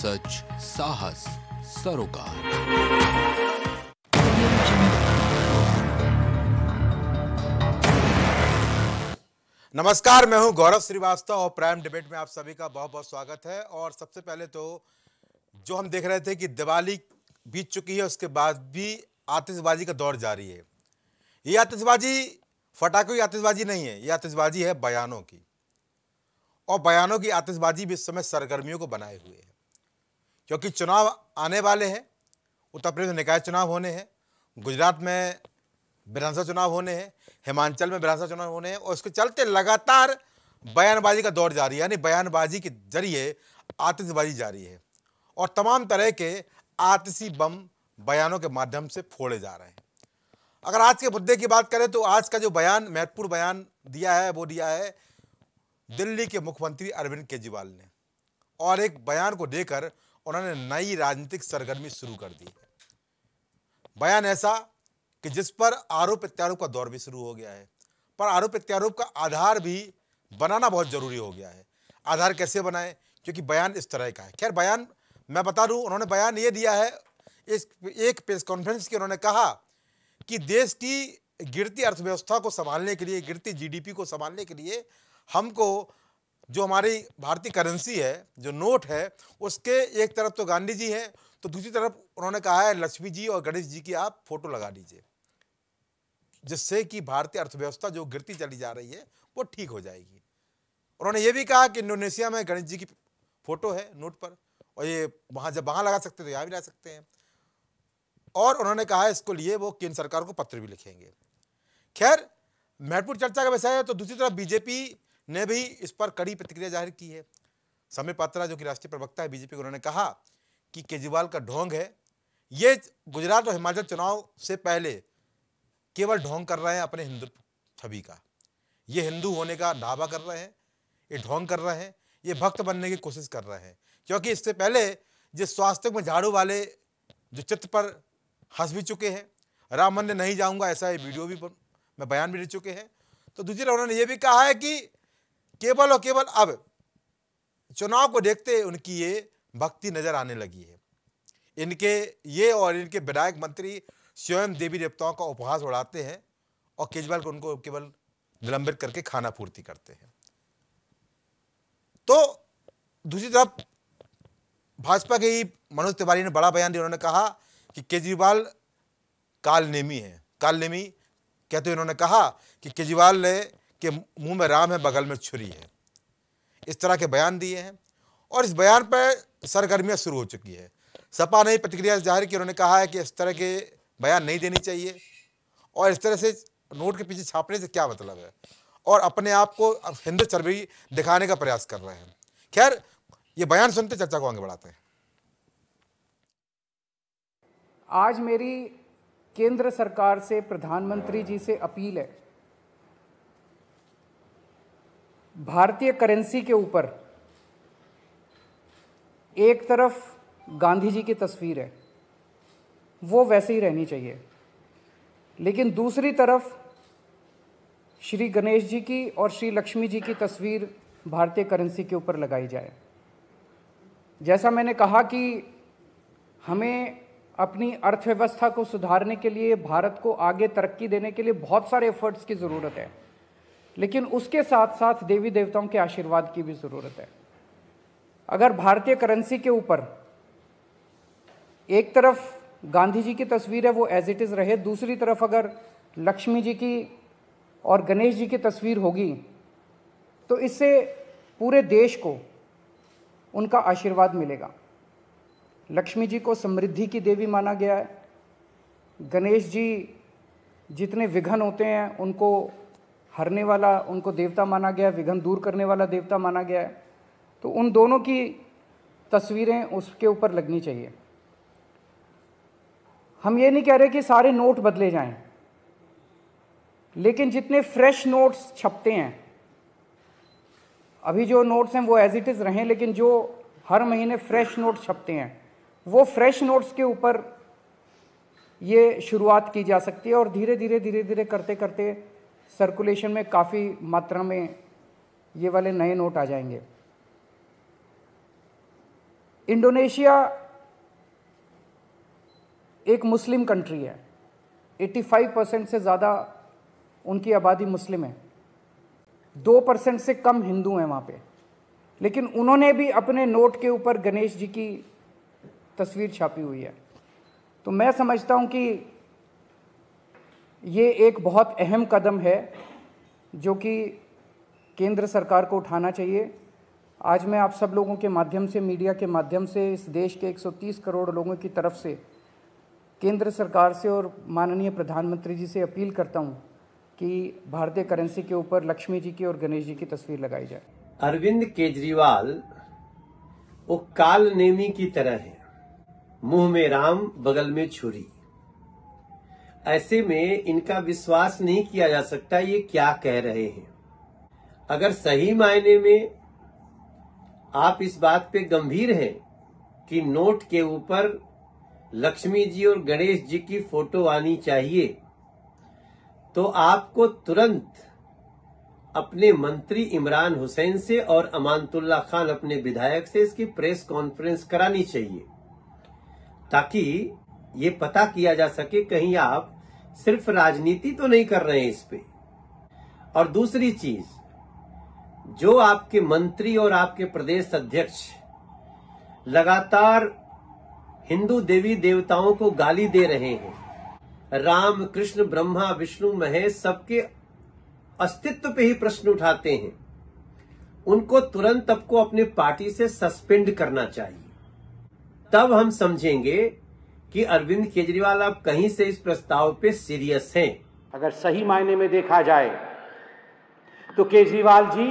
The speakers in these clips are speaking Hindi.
सच साहस सरोकार। नमस्कार, मैं हूं गौरव श्रीवास्तव और प्राइम डिबेट में आप सभी का बहुत बहुत स्वागत है। और सबसे पहले तो जो हम देख रहे थे कि दिवाली बीत चुकी है, उसके बाद भी आतिशबाजी का दौर जारी है। ये आतिशबाजी फटाकों की आतिशबाजी नहीं है, ये आतिशबाजी है बयानों की। और बयानों की आतिशबाजी भी इस समय सरगर्मियों को बनाए हुए है, क्योंकि चुनाव आने वाले हैं। उत्तर प्रदेश में निकाय चुनाव होने हैं, गुजरात में विधानसभा चुनाव होने हैं, हिमाचल में विधानसभा चुनाव होने हैं, और इसके चलते लगातार बयानबाजी का दौर जारी है। यानी बयानबाजी के जरिए आतिशबाजी जारी है और तमाम तरह के आतिशी बम बयानों के माध्यम से फोड़े जा रहे हैं। अगर आज के मुद्दे की बात करें तो आज का जो बयान, महत्वपूर्ण बयान दिया है, वो दिया है दिल्ली के मुख्यमंत्री अरविंद केजरीवाल ने। और एक बयान को देकर उन्होंने नई राजनीतिक सरगर्मी शुरू कर दी है। बयान ऐसा कि जिस पर आरोप प्रत्यारोप का दौर भी शुरू हो गया है, पर आरोप प्रत्यारोप का आधार भी बनाना बहुत जरूरी हो गया है। आधार कैसे बनाए, क्योंकि बयान इस तरह का है। खैर, बयान मैं बता दूं, उन्होंने बयान ये दिया है, एक प्रेस कॉन्फ्रेंस की उन्होंने कहा कि देश की गिरती अर्थव्यवस्था को संभालने के लिए, गिरती जीडीपी को संभालने के लिए हमको जो हमारी भारतीय करेंसी है, जो नोट है, उसके एक तरफ तो गांधी जी हैं, तो दूसरी तरफ उन्होंने कहा है लक्ष्मी जी और गणेश जी की आप फोटो लगा दीजिए, जिससे कि भारतीय अर्थव्यवस्था जो गिरती चली जा रही है वो ठीक हो जाएगी। उन्होंने ये भी कहा कि इंडोनेशिया में गणेश जी की फोटो है नोट पर, और ये वहां जब वहां लगा सकते हैं तो यहाँ भी लगा सकते हैं। और उन्होंने कहा इसको लिए वो केंद्र सरकार को पत्र भी लिखेंगे। खैर, महत्वपूर्ण चर्चा का विषय है। तो दूसरी तरफ बीजेपी ने भी इस पर कड़ी प्रतिक्रिया जाहिर की है। समय पात्रा जो कि राष्ट्रीय प्रवक्ता है बीजेपी, उन्होंने कहा कि केजरीवाल का ढोंग है, ये गुजरात और हिमाचल चुनाव से पहले केवल ढोंग कर रहे हैं अपने हिंदू छवि का। ये हिंदू होने का दावा कर रहे हैं, ये ढोंग कर रहे हैं, ये भक्त बनने की कोशिश कर रहे हैं। क्योंकि इससे पहले जिस स्वास्थ्य में झाड़ू वाले जो चित्र पर हंस भी चुके हैं, राम मंदिर नहीं जाऊंगा ऐसा ये वीडियो भी में बयान भी दे चुके हैं। तो दूसरी तरफ उन्होंने ये भी कहा है कि केवल और केवल अब चुनाव को देखते उनकी ये भक्ति नजर आने लगी है। इनके ये और इनके विधायक मंत्री स्वयं देवी देवताओं का उपहास उड़ाते हैं और केजरीवाल को उनको केवल निलंबित करके खाना पूर्ति करते हैं। तो दूसरी तरफ भाजपा के ही मनोज तिवारी ने बड़ा बयान दिया। उन्होंने कहा कि केजरीवाल कालनेमी है। कालनेमी कहते हुए उन्होंने कहा कि केजरीवाल ने के मुंह में राम है, बगल में छुरी है। इस तरह के बयान दिए हैं और इस बयान पर सरगर्मियां शुरू हो चुकी है। सपा ने प्रतिक्रिया जाहिर की। उन्होंने कहा है कि इस तरह के बयान नहीं देनी चाहिए और इस तरह से नोट के पीछे छापने से क्या मतलब है, और अपने आप को हिंदू छवि दिखाने का प्रयास कर रहे हैं। खैर, ये बयान सुनते चर्चा को आगे बढ़ाते हैं। आज मेरी केंद्र सरकार से, प्रधानमंत्री जी से अपील है, भारतीय करेंसी के ऊपर एक तरफ गांधी जी की तस्वीर है, वो वैसे ही रहनी चाहिए, लेकिन दूसरी तरफ श्री गणेश जी की और श्री लक्ष्मी जी की तस्वीर भारतीय करेंसी के ऊपर लगाई जाए। जैसा मैंने कहा कि हमें अपनी अर्थव्यवस्था को सुधारने के लिए, भारत को आगे तरक्की देने के लिए बहुत सारे एफर्ट्स की ज़रूरत है, लेकिन उसके साथ साथ देवी देवताओं के आशीर्वाद की भी ज़रूरत है। अगर भारतीय करेंसी के ऊपर एक तरफ गांधी जी की तस्वीर है, वो एज इट इज़ रहे, दूसरी तरफ अगर लक्ष्मी जी की और गणेश जी की तस्वीर होगी, तो इससे पूरे देश को उनका आशीर्वाद मिलेगा। लक्ष्मी जी को समृद्धि की देवी माना गया है, गणेश जी जितने विघ्न होते हैं उनको हरने वाला, उनको देवता माना गया है, विघ्न दूर करने वाला देवता माना गया है। तो उन दोनों की तस्वीरें उसके ऊपर लगनी चाहिए। हम ये नहीं कह रहे कि सारे नोट बदले जाएं, लेकिन जितने फ्रेश नोट्स छपते हैं, अभी जो नोट्स हैं वो एज इट इज़ रहें, लेकिन जो हर महीने फ्रेश नोट छपते हैं, वो फ्रेश नोट्स के ऊपर ये शुरुआत की जा सकती है और धीरे धीरे करते करते सर्कुलेशन में काफ़ी मात्रा में ये वाले नए नोट आ जाएंगे। इंडोनेशिया एक मुस्लिम कंट्री है, 85% से ज़्यादा उनकी आबादी मुस्लिम है, 2% से कम हिंदू हैं वहाँ पे, लेकिन उन्होंने भी अपने नोट के ऊपर गणेश जी की तस्वीर छापी हुई है। तो मैं समझता हूँ कि ये एक बहुत अहम कदम है जो कि केंद्र सरकार को उठाना चाहिए। आज मैं आप सब लोगों के माध्यम से, मीडिया के माध्यम से, इस देश के 130 करोड़ लोगों की तरफ से केंद्र सरकार से और माननीय प्रधानमंत्री जी से अपील करता हूं कि भारतीय करेंसी के ऊपर लक्ष्मी जी की और गणेश जी की तस्वीर लगाई जाए। अरविंद केजरीवाल वो काल नेमी की तरह है, मुंह में राम बगल में छुरी। ऐसे में इनका विश्वास नहीं किया जा सकता ये क्या कह रहे हैं। अगर सही मायने में आप इस बात पे गंभीर हैं कि नोट के ऊपर लक्ष्मी जी और गणेश जी की फोटो आनी चाहिए, तो आपको तुरंत अपने मंत्री इमरान हुसैन से और अमानतुल्लाह खान अपने विधायक से इसकी प्रेस कॉन्फ्रेंस करानी चाहिए, ताकि ये पता किया जा सके कहीं आप सिर्फ राजनीति तो नहीं कर रहे हैं इस पे। और दूसरी चीज, जो आपके मंत्री और आपके प्रदेश अध्यक्ष लगातार हिंदू देवी देवताओं को गाली दे रहे हैं, राम कृष्ण ब्रह्मा विष्णु महेश सबके अस्तित्व पे ही प्रश्न उठाते हैं, उनको तुरंत आपको अपने पार्टी से सस्पेंड करना चाहिए। तब हम समझेंगे कि अरविंद केजरीवाल आप कहीं से इस प्रस्ताव पे सीरियस हैं। अगर सही मायने में देखा जाए तो केजरीवाल जी,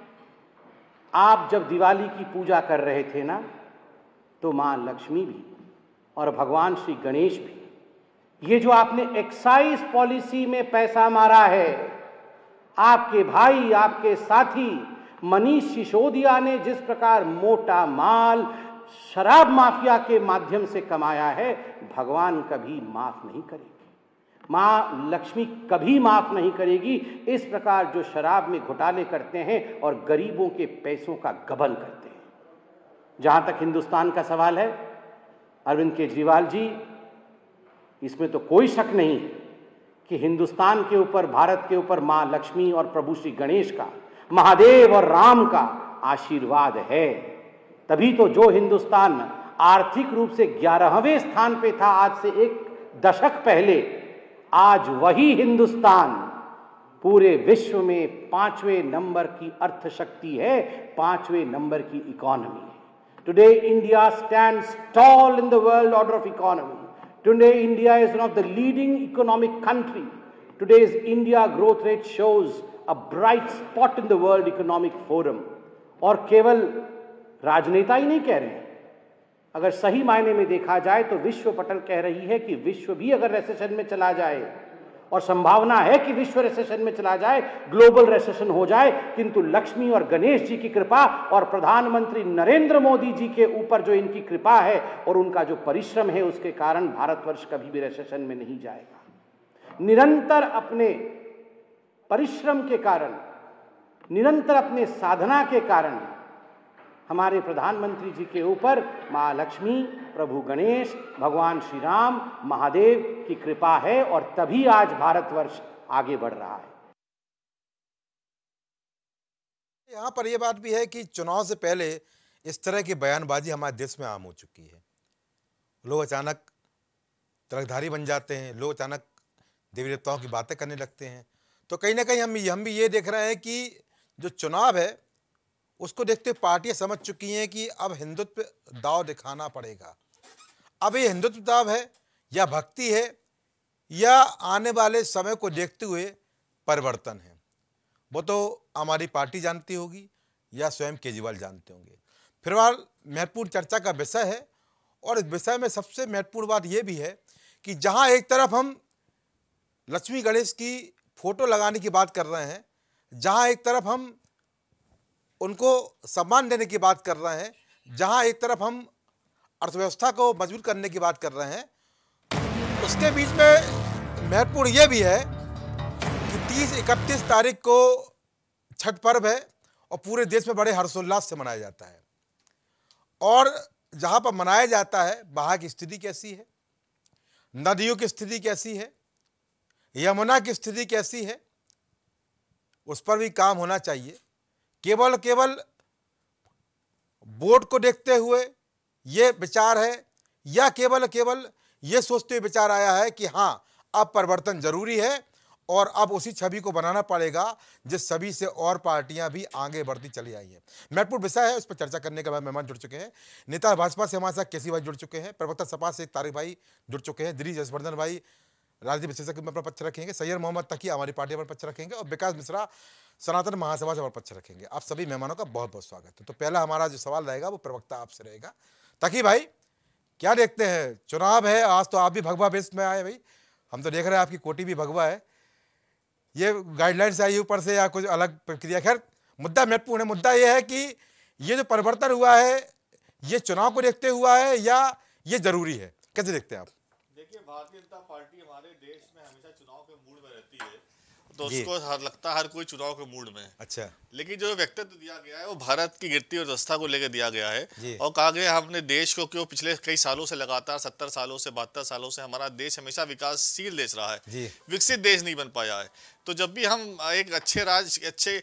आप जब दिवाली की पूजा कर रहे थे ना, तो मां लक्ष्मी भी और भगवान श्री गणेश भी, ये जो आपने एक्साइज पॉलिसी में पैसा मारा है, आपके भाई, आपके साथी मनीष सिसोदिया ने जिस प्रकार मोटा माल शराब माफिया के माध्यम से कमाया है, भगवान कभी माफ नहीं करेगी, मां लक्ष्मी कभी माफ नहीं करेगी। इस प्रकार जो शराब में घोटाले करते हैं और गरीबों के पैसों का गबन करते हैं। जहां तक हिंदुस्तान का सवाल है, अरविंद केजरीवाल जी, इसमें तो कोई शक नहीं है कि हिंदुस्तान के ऊपर, भारत के ऊपर मां लक्ष्मी और प्रभु श्री गणेश का, महादेव और राम का आशीर्वाद है। तभी तो जो हिंदुस्तान आर्थिक रूप से 11वें स्थान पे था आज से एक दशक पहले, आज वही हिंदुस्तान पूरे विश्व में 5वें नंबर की अर्थशक्ति है, 5वें नंबर की इकोनॉमी है। Today India stands tall in the world order of economy. Today India is one of the leading economic country. Today's India growth rate shows a bright spot in the world economic forum. और केवल राजनेता ही नहीं कह रहे हैं, अगर सही मायने में देखा जाए तो विश्व पटल कह रही है कि विश्व भी अगर रिसेशन में चला जाए, और संभावना है कि विश्व रिसेशन में चला जाए, ग्लोबल रिसेशन हो जाए, किंतु लक्ष्मी और गणेश जी की कृपा और प्रधानमंत्री नरेंद्र मोदी जी के ऊपर जो इनकी कृपा है और उनका जो परिश्रम है, उसके कारण भारतवर्ष कभी भी रिसेशन में नहीं जाएगा। निरंतर अपने परिश्रम के कारण, निरंतर अपने साधना के कारण हमारे प्रधानमंत्री जी के ऊपर मां लक्ष्मी, प्रभु गणेश, भगवान श्री राम, महादेव की कृपा है, और तभी आज भारतवर्ष आगे बढ़ रहा है। यहाँ पर यह बात भी है कि चुनाव से पहले इस तरह की बयानबाजी हमारे देश में आम हो चुकी है। लोग अचानक तिलकधारी बन जाते हैं, लोग अचानक देवी देवताओं की बातें करने लगते हैं। तो कहीं ना कहीं हम भी ये देख रहे हैं कि जो चुनाव है उसको देखते पार्टियां समझ चुकी हैं कि अब हिंदुत्व दाव दिखाना पड़ेगा। अब ये हिंदुत्व दाव है या भक्ति है या आने वाले समय को देखते हुए परिवर्तन है, वो तो हमारी पार्टी जानती होगी या स्वयं केजरीवाल जानते होंगे। फिलहाल महत्वपूर्ण चर्चा का विषय है, और इस विषय में सबसे महत्वपूर्ण बात यह भी है कि जहां एक तरफ हम लक्ष्मी गणेश की फोटो लगाने की बात कर रहे हैं, जहां एक तरफ हम उनको सम्मान देने की बात कर रहे हैं, जहां एक तरफ हम अर्थव्यवस्था को मजबूत करने की बात कर रहे हैं, उसके बीच में महत्वपूर्ण यह भी है कि 30-31 तारीख को छठ पर्व है और पूरे देश में बड़े हर्षोल्लास से मनाया जाता है। और जहां पर मनाया जाता है वहां की स्थिति कैसी है, नदियों की स्थिति कैसी है, यमुना की स्थिति कैसी है, उस पर भी काम होना चाहिए। केवल वोट को देखते हुए ये विचार है या केवल ये सोचते हुए विचार आया है कि हाँ अब परिवर्तन जरूरी है और अब उसी छवि को बनाना पड़ेगा जिस छवि से और पार्टियां भी आगे बढ़ती चली आई हैं। महत्वपूर्ण विषय है, उस पर चर्चा करने के बाद मेहमान जुड़ चुके हैं। नेता भाजपा से हमारे साथ केसी भाई जुड़ चुके हैं, प्रवक्ता सपा से तारिक भाई जुड़ चुके हैं, दिलीप जसवर्धन भाई राजनीति विशेषज्ञ में अपना पक्ष रखेंगे, सैयद मोहम्मद तकी हमारी पार्टी पर पक्ष रखेंगे और विकास मिश्रा सनातन महासभा से पक्ष रखेंगे। आप सभी मेहमानों का बहुत बहुत स्वागत है। तो पहला हमारा जो सवाल रहेगा वो प्रवक्ता आपसे रहेगा। तकी भाई क्या देखते हैं, चुनाव है, आज तो आप भी भगवा वेश में आए भाई, हम तो देख रहे हैं आपकी कोटी भी भगवा है, ये गाइडलाइंस आई ऊपर से या कुछ अलग प्रक्रिया? खैर मुद्दा महत्वपूर्ण है। मुद्दा यह है कि ये जो परिवर्तन हुआ है ये चुनाव को देखते हुआ है या ये जरूरी है, कैसे देखते हैं आप? देखिए, भारतीय जनता पार्टी हमारे देश में हमेशा चुनाव के मूड में रहती है, तो उसको लगता है हर कोई चुनाव के मूड में है। अच्छा, लेकिन जो व्यक्तित्व दिया गया है वो भारत की गिरती अर्थव्यवस्था को लेकर दिया गया है और कहा गया हमने देश को क्यों पिछले कई सालों से लगातार 70 सालों से 72 सालों से हमारा देश हमेशा विकासशील देश रहा है, विकसित देश नहीं बन पाया है। तो जब भी हम एक अच्छे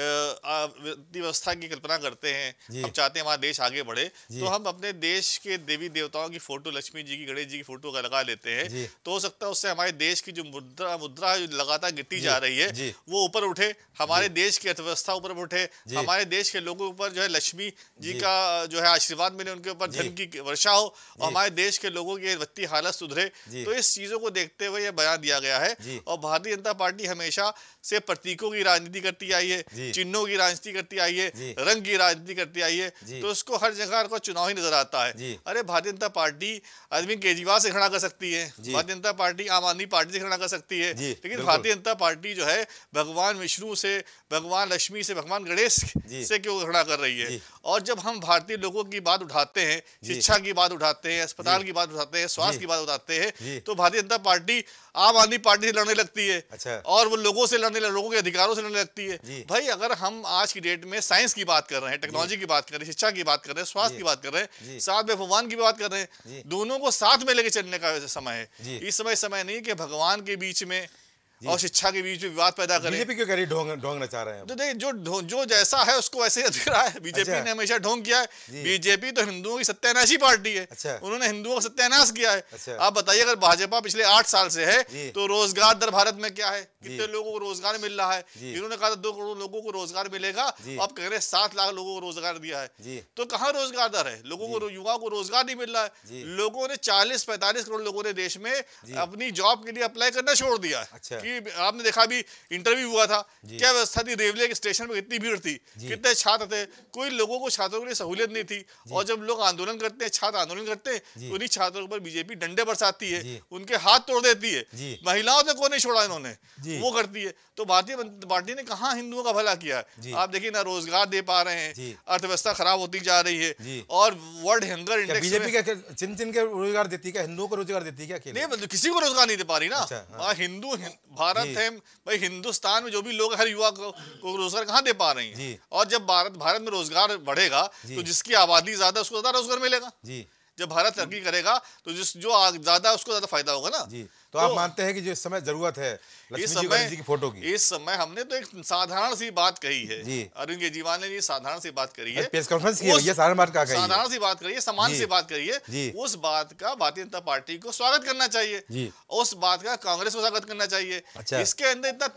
व्यवस्था की कल्पना करते हैं, हम चाहते हैं हमारा देश आगे बढ़े, तो हम अपने देश के देवी देवताओं की फोटो, लक्ष्मी जी की, गणेश जी की फोटो का लगा लेते हैं, तो हो सकता है उससे हमारे देश की जो मुद्रा लगातार गिरती जा रही है वो ऊपर उठे, हमारे देश की अर्थव्यवस्था ऊपर उठे, हमारे देश के लोगों के ऊपर जो है लक्ष्मी जी का जो है आशीर्वाद मिले, उनके ऊपर धन की वर्षा हो और हमारे देश के लोगों की वित्तीय हालत सुधरे। तो इस चीजों को देखते हुए यह बयान दिया गया है। और भारतीय जनता पार्टी हमेशा से प्रतीकों की राजनीति करती आई है, चिन्हों की राजनीति करती आई है, रंग की राजनीति करती आई है, तो उसको हर जगह को चुनाव ही नजर आता है। अरे भारतीय जनता पार्टी अरविंद केजरीवाल से खड़ा कर सकती है, भारतीय जनता पार्टी आम आदमी पार्टी से खड़ा कर सकती है, लेकिन भारतीय जनता पार्टी जो है भगवान विष्णु से, भगवान लक्ष्मी से, भगवान गणेश से क्यों खड़ा कर रही है? और जब हम भारतीय लोगों की बात उठाते हैं, शिक्षा की बात उठाते हैं, अस्पताल की बात उठाते हैं, स्वास्थ्य की बात उठाते हैं, तो भारतीय जनता पार्टी आम आदमी पार्टी से लड़ने लगती है। अच्छा। और वो लोगों से लड़ने, लोगों के अधिकारों से लड़ने लगती है। भाई अगर हम आज की डेट में साइंस की बात कर रहे हैं, टेक्नोलॉजी की बात कर रहे हैं, शिक्षा की बात कर रहे हैं, स्वास्थ्य की बात कर रहे हैं, साथ में भगवान की बात कर रहे हैं, दोनों को साथ में लेकर चलने का समय है। इस समय नहीं कि भगवान के बीच में और शिक्षा के बीच में विवाद पैदा करें। बीजेपी क्यों कह रही ढोंग नचा रहे हैं? तो देखिए, जो जैसा है उसको वैसे ही दिख रहा है। बीजेपी ने हमेशा ढोंग किया है। बीजेपी तो हिंदुओं की सत्यानाशी पार्टी है। अच्छा। उन्होंने हिंदुओं का सत्यानाश किया है। अच्छा। आप बताइए, अगर भाजपा पिछले 8 साल से है तो रोजगार दर भारत में क्या है, कितने लोगों को रोजगार मिल रहा है? इन्होंने कहा 2 करोड़ लोगों को रोजगार मिलेगा, अब कह रहे 7 लाख लोगों को रोजगार दिया है। तो कहाँ रोजगार दर है? लोगों को, युवाओं को रोजगार नहीं मिल रहा है। लोगों ने 40-45 करोड़ लोगों ने देश में अपनी जॉब के लिए अप्लाई करना छोड़ दिया है। आपने देखा अभी इंटरव्यू हुआ था, क्या व्यवस्था थी, रेलवे के स्टेशन में कितनी भीड़ थी, कितने छात्र थे, कोई लोगों को, छात्रों के लिए सहूलियत नहीं थी। और जब लोग आंदोलन करते हैं, छात्र आंदोलन करते हैं, तो उन्हीं छात्रों पर बीजेपी डंडे बरसाती है, उनके हाथ तोड़ देती है, महिलाओं ने को नहीं छोड़ा इन्होंने, वो करती है। तो भारतीय जनता पार्टी ने कहाँ हिंदुओं का भला किया है? आप देखिए ना, रोजगार दे पा रहे हैं, अर्थव्यवस्था खराब होती जा रही है, और वर्ल्ड हंगर इंडेक्स बीजेपी चिन के रोजगार देती है, हिंदुओं को रोजगार देती है? नहीं, किसी को रोजगार नहीं दे पा रही ना। हिंदू भारत है भाई, हिंदुस्तान में जो भी लोग, हर युवा को रोजगार कहाँ दे पा रही हैं? और जब भारत में रोजगार बढ़ेगा तो जिसकी आबादी ज्यादा उसको ज्यादा रोजगार मिलेगा। जब भारत तरक्की करेगा तो जो ज्यादा उसको ज्यादा फायदा होगा ना। तो आप मानते हैं कि जो इस समय जरूरत है लक्ष्मी जी की फोटो की? इस समय हमने तो एक साधारण सी बात कही है, अरविंद केजरीवाल ने ये साधारण सी बात करी है, प्रेस कॉन्फ्रेंस की है, साधारण बात कही है, साधारण सी बात करी है, समान सी बात करी है। उस बात का भारतीय जनता पार्टी को स्वागत करना चाहिए, उस बात का कांग्रेस को स्वागत करना चाहिए। इसके अंदर इतना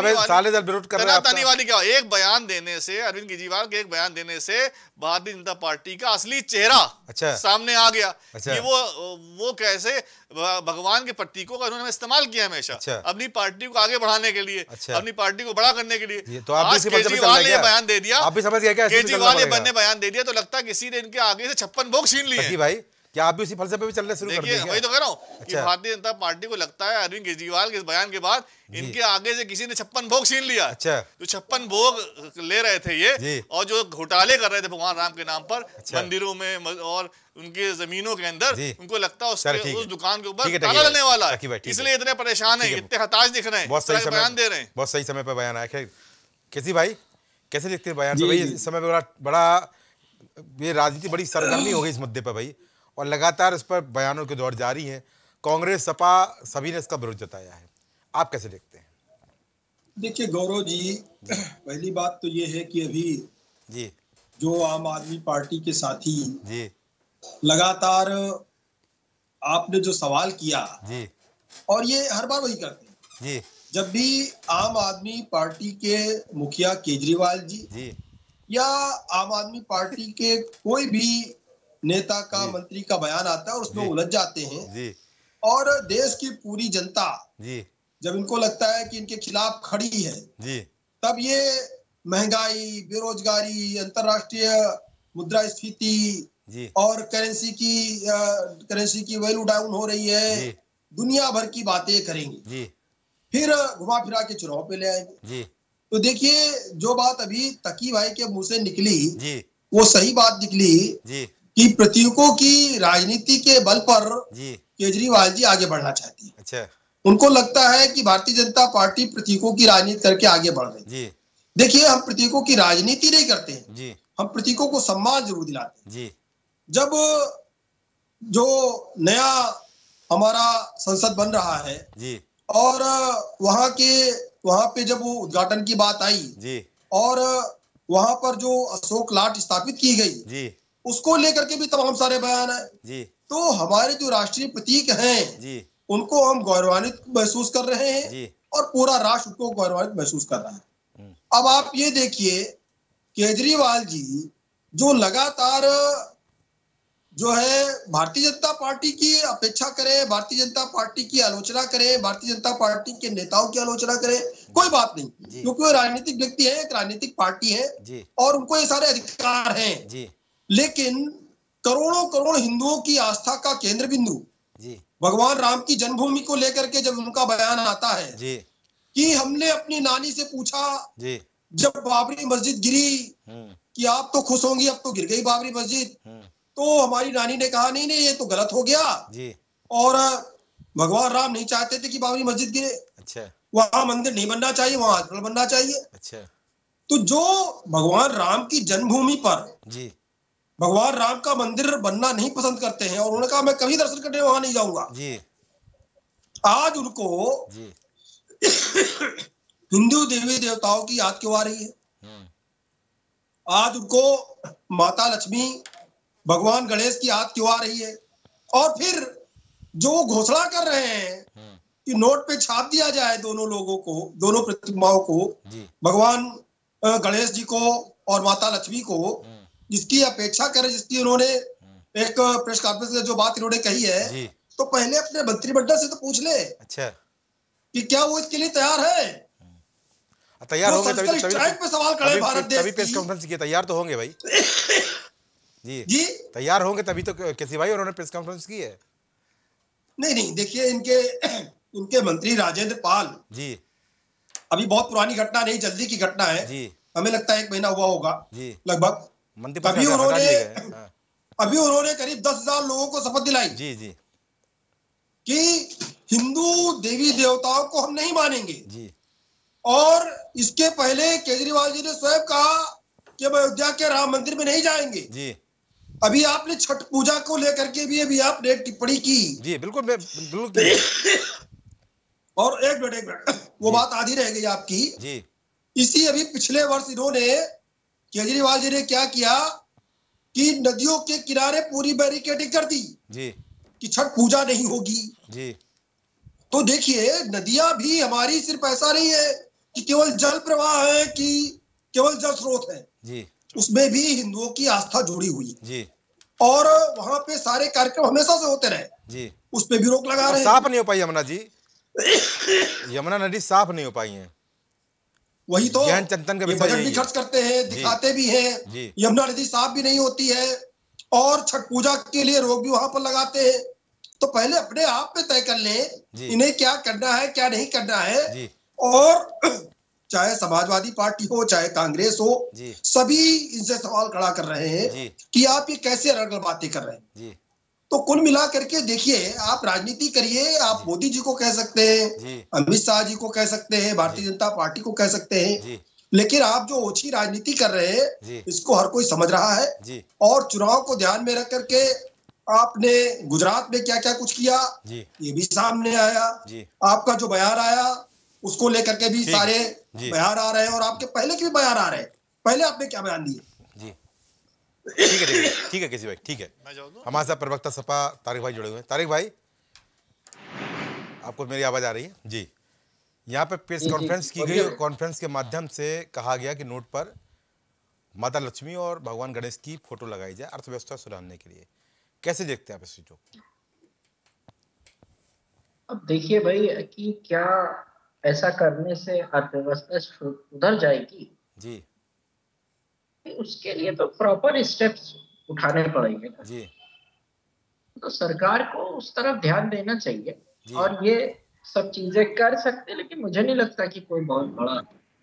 तनातनी वाली क्या? एक बयान देने से, अरविंद केजरीवाल के एक बयान देने से भारतीय जनता पार्टी का असली चेहरा सामने आ गया कि वो कैसे भगवान के प्रतीकों का उन्होंने इस्तेमाल किया हमेशा अपनी पार्टी को आगे बढ़ाने के लिए, अपनी पार्टी को बड़ा करने के लिए। तो आज केजरीवाल ने बयान दे दिया, आप भी समझ गए क्या? केजरीवाल ने बयान दे दिया तो लगता है किसी ने इनके आगे से 56 भोग छीन लिए भाई। क्या आप भी उसी फलसफे पे चलने शुरू कर दिए? वही तो कह रहा हूँ कि भारतीय जनता पार्टी को लगता है अरविंद केजरीवाल के इस बयान के बाद इनके आगे से किसी ने 56 भोग छीन लिया। तो 56 भोग ले रहे थे ये, और जो घोटाले कर रहे थे भगवान राम के नाम पर मंदिरों में और उनके जमीनों के अंदर, उनको लगता है उस दुकान के ऊपर ताला लगने वाला है, इसलिए इतने परेशान है, इतने हताश दिख रहे हैं, बयान दे रहे हैं। बहुत सही समय पर बयान आया। केसी भाई कैसे देखते हैं बयान? इस समय बड़ा ये राजनीति बड़ी सरगर्मी हो गई इस मुद्दे पर भाई, और लगातार इस पर बयानों के दौर जारी हैं। कांग्रेस, सपा सभी ने इसका विरोध जताया है। आप कैसे देखते हैं? देखिए गौरव जी, पहली बात तो ये है कि अभी जी जो आम आदमी पार्टी के साथी जी लगातार आपने जो सवाल किया जी, और ये हर बार वही करते हैं जी, जब भी आम आदमी पार्टी के मुखिया केजरीवाल जी या आम आदमी पार्टी के कोई भी नेता का, मंत्री का बयान आता है और उसमें उलझ जाते हैं जी, और देश की पूरी जनता जी, जब इनको लगता है कि इनके खिलाफ खड़ी है जी, तब ये महंगाई, बेरोजगारी, अंतर्राष्ट्रीय मुद्रास्फीति और करेंसी की वैल्यू डाउन हो रही है, दुनिया भर की बातें करेंगे, फिर घुमा फिरा के चुनाव पे ले आएंगे। तो देखिए, जो बात अभी तकी भाई के मुंह से निकली वो सही बात निकली कि प्रतीकों की राजनीति के बल पर केजरीवाल जी आगे बढ़ना चाहती है। अच्छा। उनको लगता है कि भारतीय जनता पार्टी प्रतीकों की राजनीति करके आगे बढ़ रही है। देखिए, हम प्रतीकों की राजनीति नहीं करते हैं, हम प्रतीकों को सम्मान जरूर दिलाते हैं। जब जो नया हमारा संसद बन रहा है और वहां पे जब वो उद्घाटन की बात आई और वहां पर जो अशोक लाट स्थापित की गई उसको लेकर के भी तमाम सारे बयान है। तो हमारे जो राष्ट्रीय प्रतीक हैं उनको हम गौरवान्वित महसूस कर रहे हैं और पूरा राष्ट्र उनको गौरवान्वित महसूस कर रहा है। अब आप ये देखिए, केजरीवाल जी जो लगातार जो है भारतीय जनता पार्टी की अपेक्षा करें, भारतीय जनता पार्टी की आलोचना करें, भारतीय जनता पार्टी के नेताओं की आलोचना करें, कोई बात नहीं, क्योंकि वो राजनीतिक व्यक्ति है, एक राजनीतिक पार्टी है और उनको ये सारे अधिकार हैं। लेकिन करोड़ों करोड़ हिंदुओं की आस्था का केंद्र बिंदु भगवान राम की जन्मभूमि को लेकर के जब उनका बयान आता है कि हमने अपनी नानी से पूछा जब बाबरी मस्जिद गिरी कि आप तो खुश होंगी, अब तो गिर गई बाबरी मस्जिद, तो हमारी नानी ने कहा नहीं नहीं ये तो गलत हो गया और भगवान राम नहीं चाहते थे कि बाबरी मस्जिद गिरे। अच्छा। वहां मंदिर नहीं बनना चाहिए, वहां हॉस्पिटल बनना चाहिए। अच्छा। तो जो भगवान राम की जन्मभूमि पर भगवान राम का मंदिर बनना नहीं पसंद करते हैं और उन्होंने कहा मैं कभी दर्शन करने वहां नहीं जाऊंगा, आज उनको हिंदू देवी देवताओं की याद क्यों आ रही है? आज उनको माता लक्ष्मी, भगवान गणेश की याद क्यों आ रही है? और फिर जो घोषणा कर रहे हैं कि नोट पे छाप दिया जाए दोनों लोगों को, दोनों प्रतिमाओं को, भगवान गणेश जी को और माता लक्ष्मी को, जिसकी अपेक्षा करें, जिसकी उन्होंने एक प्रेस कॉन्फ्रेंस में जो बात इन्होंने कही है, तो पहले अपने मंत्रिमंडल से तो पूछ ले। अच्छा। कि क्या वो इसके लिए तैयार है? तैयार होंगे तभी पे सवाल खड़े भारत देश तभी प्रेस कॉन्फ्रेंस की तैयार तो होंगे भाई। जी तैयार होंगे तभी तो कैसी भाई उन्होंने प्रेस कॉन्फ्रेंस की है। नहीं, देखिए इनके मंत्री राजेंद्र पाल जी, अभी बहुत पुरानी घटना नहीं, जल्दी की घटना है जी, हमें लगता है 1 महीना हुआ होगा लगभग। अभी उन्होंने करीब 10,000 लोगों को शपथ दिलाई कि हिंदू देवी देवताओं को हम नहीं मानेंगे। और इसके पहले केजरीवाल जी ने स्वयं कहा कि हम अयोध्या के राम मंदिर में नहीं जाएंगे। अभी आपने छठ पूजा को लेकर के भी अभी आपने टिप्पणी की। जी बिल्कुल, बिल्कुल। और एक मिनट वो बात आधी रह गई आपकी जी। इसी अभी पिछले वर्ष इन्होंने, केजरीवाल जी ने क्या किया कि नदियों के किनारे पूरी बैरिकेडिंग कर दी जी कि छठ पूजा नहीं होगी जी। तो देखिए, नदियां भी हमारी सिर्फ ऐसा नहीं है कि केवल जल प्रवाह है, कि केवल जल स्रोत है जी, उसमें भी हिंदुओं की आस्था जुड़ी हुई जी। और वहां पे सारे कार्यक्रम हमेशा से होते रहे जी, उस पे भी रोक लगा रहे हैं। साफ नहीं हो पाई यमुना जी, यमुना नदी साफ नहीं हो पाई है। वही तो बजट भी खर्च करते हैं, दिखाते भी हैं, यमुना नदी साफ भी नहीं होती है और छठ पूजा के लिए रोक भी वहां पर लगाते हैं। तो पहले अपने आप में तय कर लें इन्हें क्या करना है क्या नहीं करना है। और चाहे समाजवादी पार्टी हो चाहे कांग्रेस हो, सभी इनसे सवाल खड़ा कर रहे हैं कि आप ये कैसे अलग बातें कर रहे हैं। तो कुल मिला करके देखिए, आप राजनीति करिए, आप मोदी जी को कह सकते हैं, अमित शाह जी को कह सकते हैं, भारतीय जनता पार्टी को कह सकते हैं, लेकिन आप जो ओछी राजनीति कर रहे हैं इसको हर कोई समझ रहा है। और चुनाव को ध्यान में रख करके आपने गुजरात में क्या क्या कुछ किया ये भी सामने आया। आपका जो बयान आया उसको लेकर के भी सारे बयान आ रहे हैं और आपके पहले के भी बयान आ रहे हैं। पहले आपने क्या बयान दिए? ठीक है केसी भाई, ठीक है। हमारे साथ प्रवक्ता सपा तारिक भाई जुड़े हुए हैं। तारिक भाई, आपको मेरी आवाज आ रही है? जी। यहाँ पे प्रेस कॉन्फ्रेंस की गई और कॉन्फ्रेंस के माध्यम से कहा गया कि नोट पर माता लक्ष्मी और भगवान गणेश की फोटो लगाई जाए अर्थव्यवस्था सुधारने के लिए। कैसे देखते हैं आप इस चीज को? अब देखिए भाई कि क्या ऐसा करने से अर्थव्यवस्था सुधर जाएगी? जी। उसके लिए तो प्रॉपर स्टेप्स उठाने पड़ेंगे जी। तो सरकार को उस तरफ ध्यान देना चाहिए और ये सब चीजें कर सकते, लेकिन मुझे नहीं लगता कि कोई बहुत बड़ा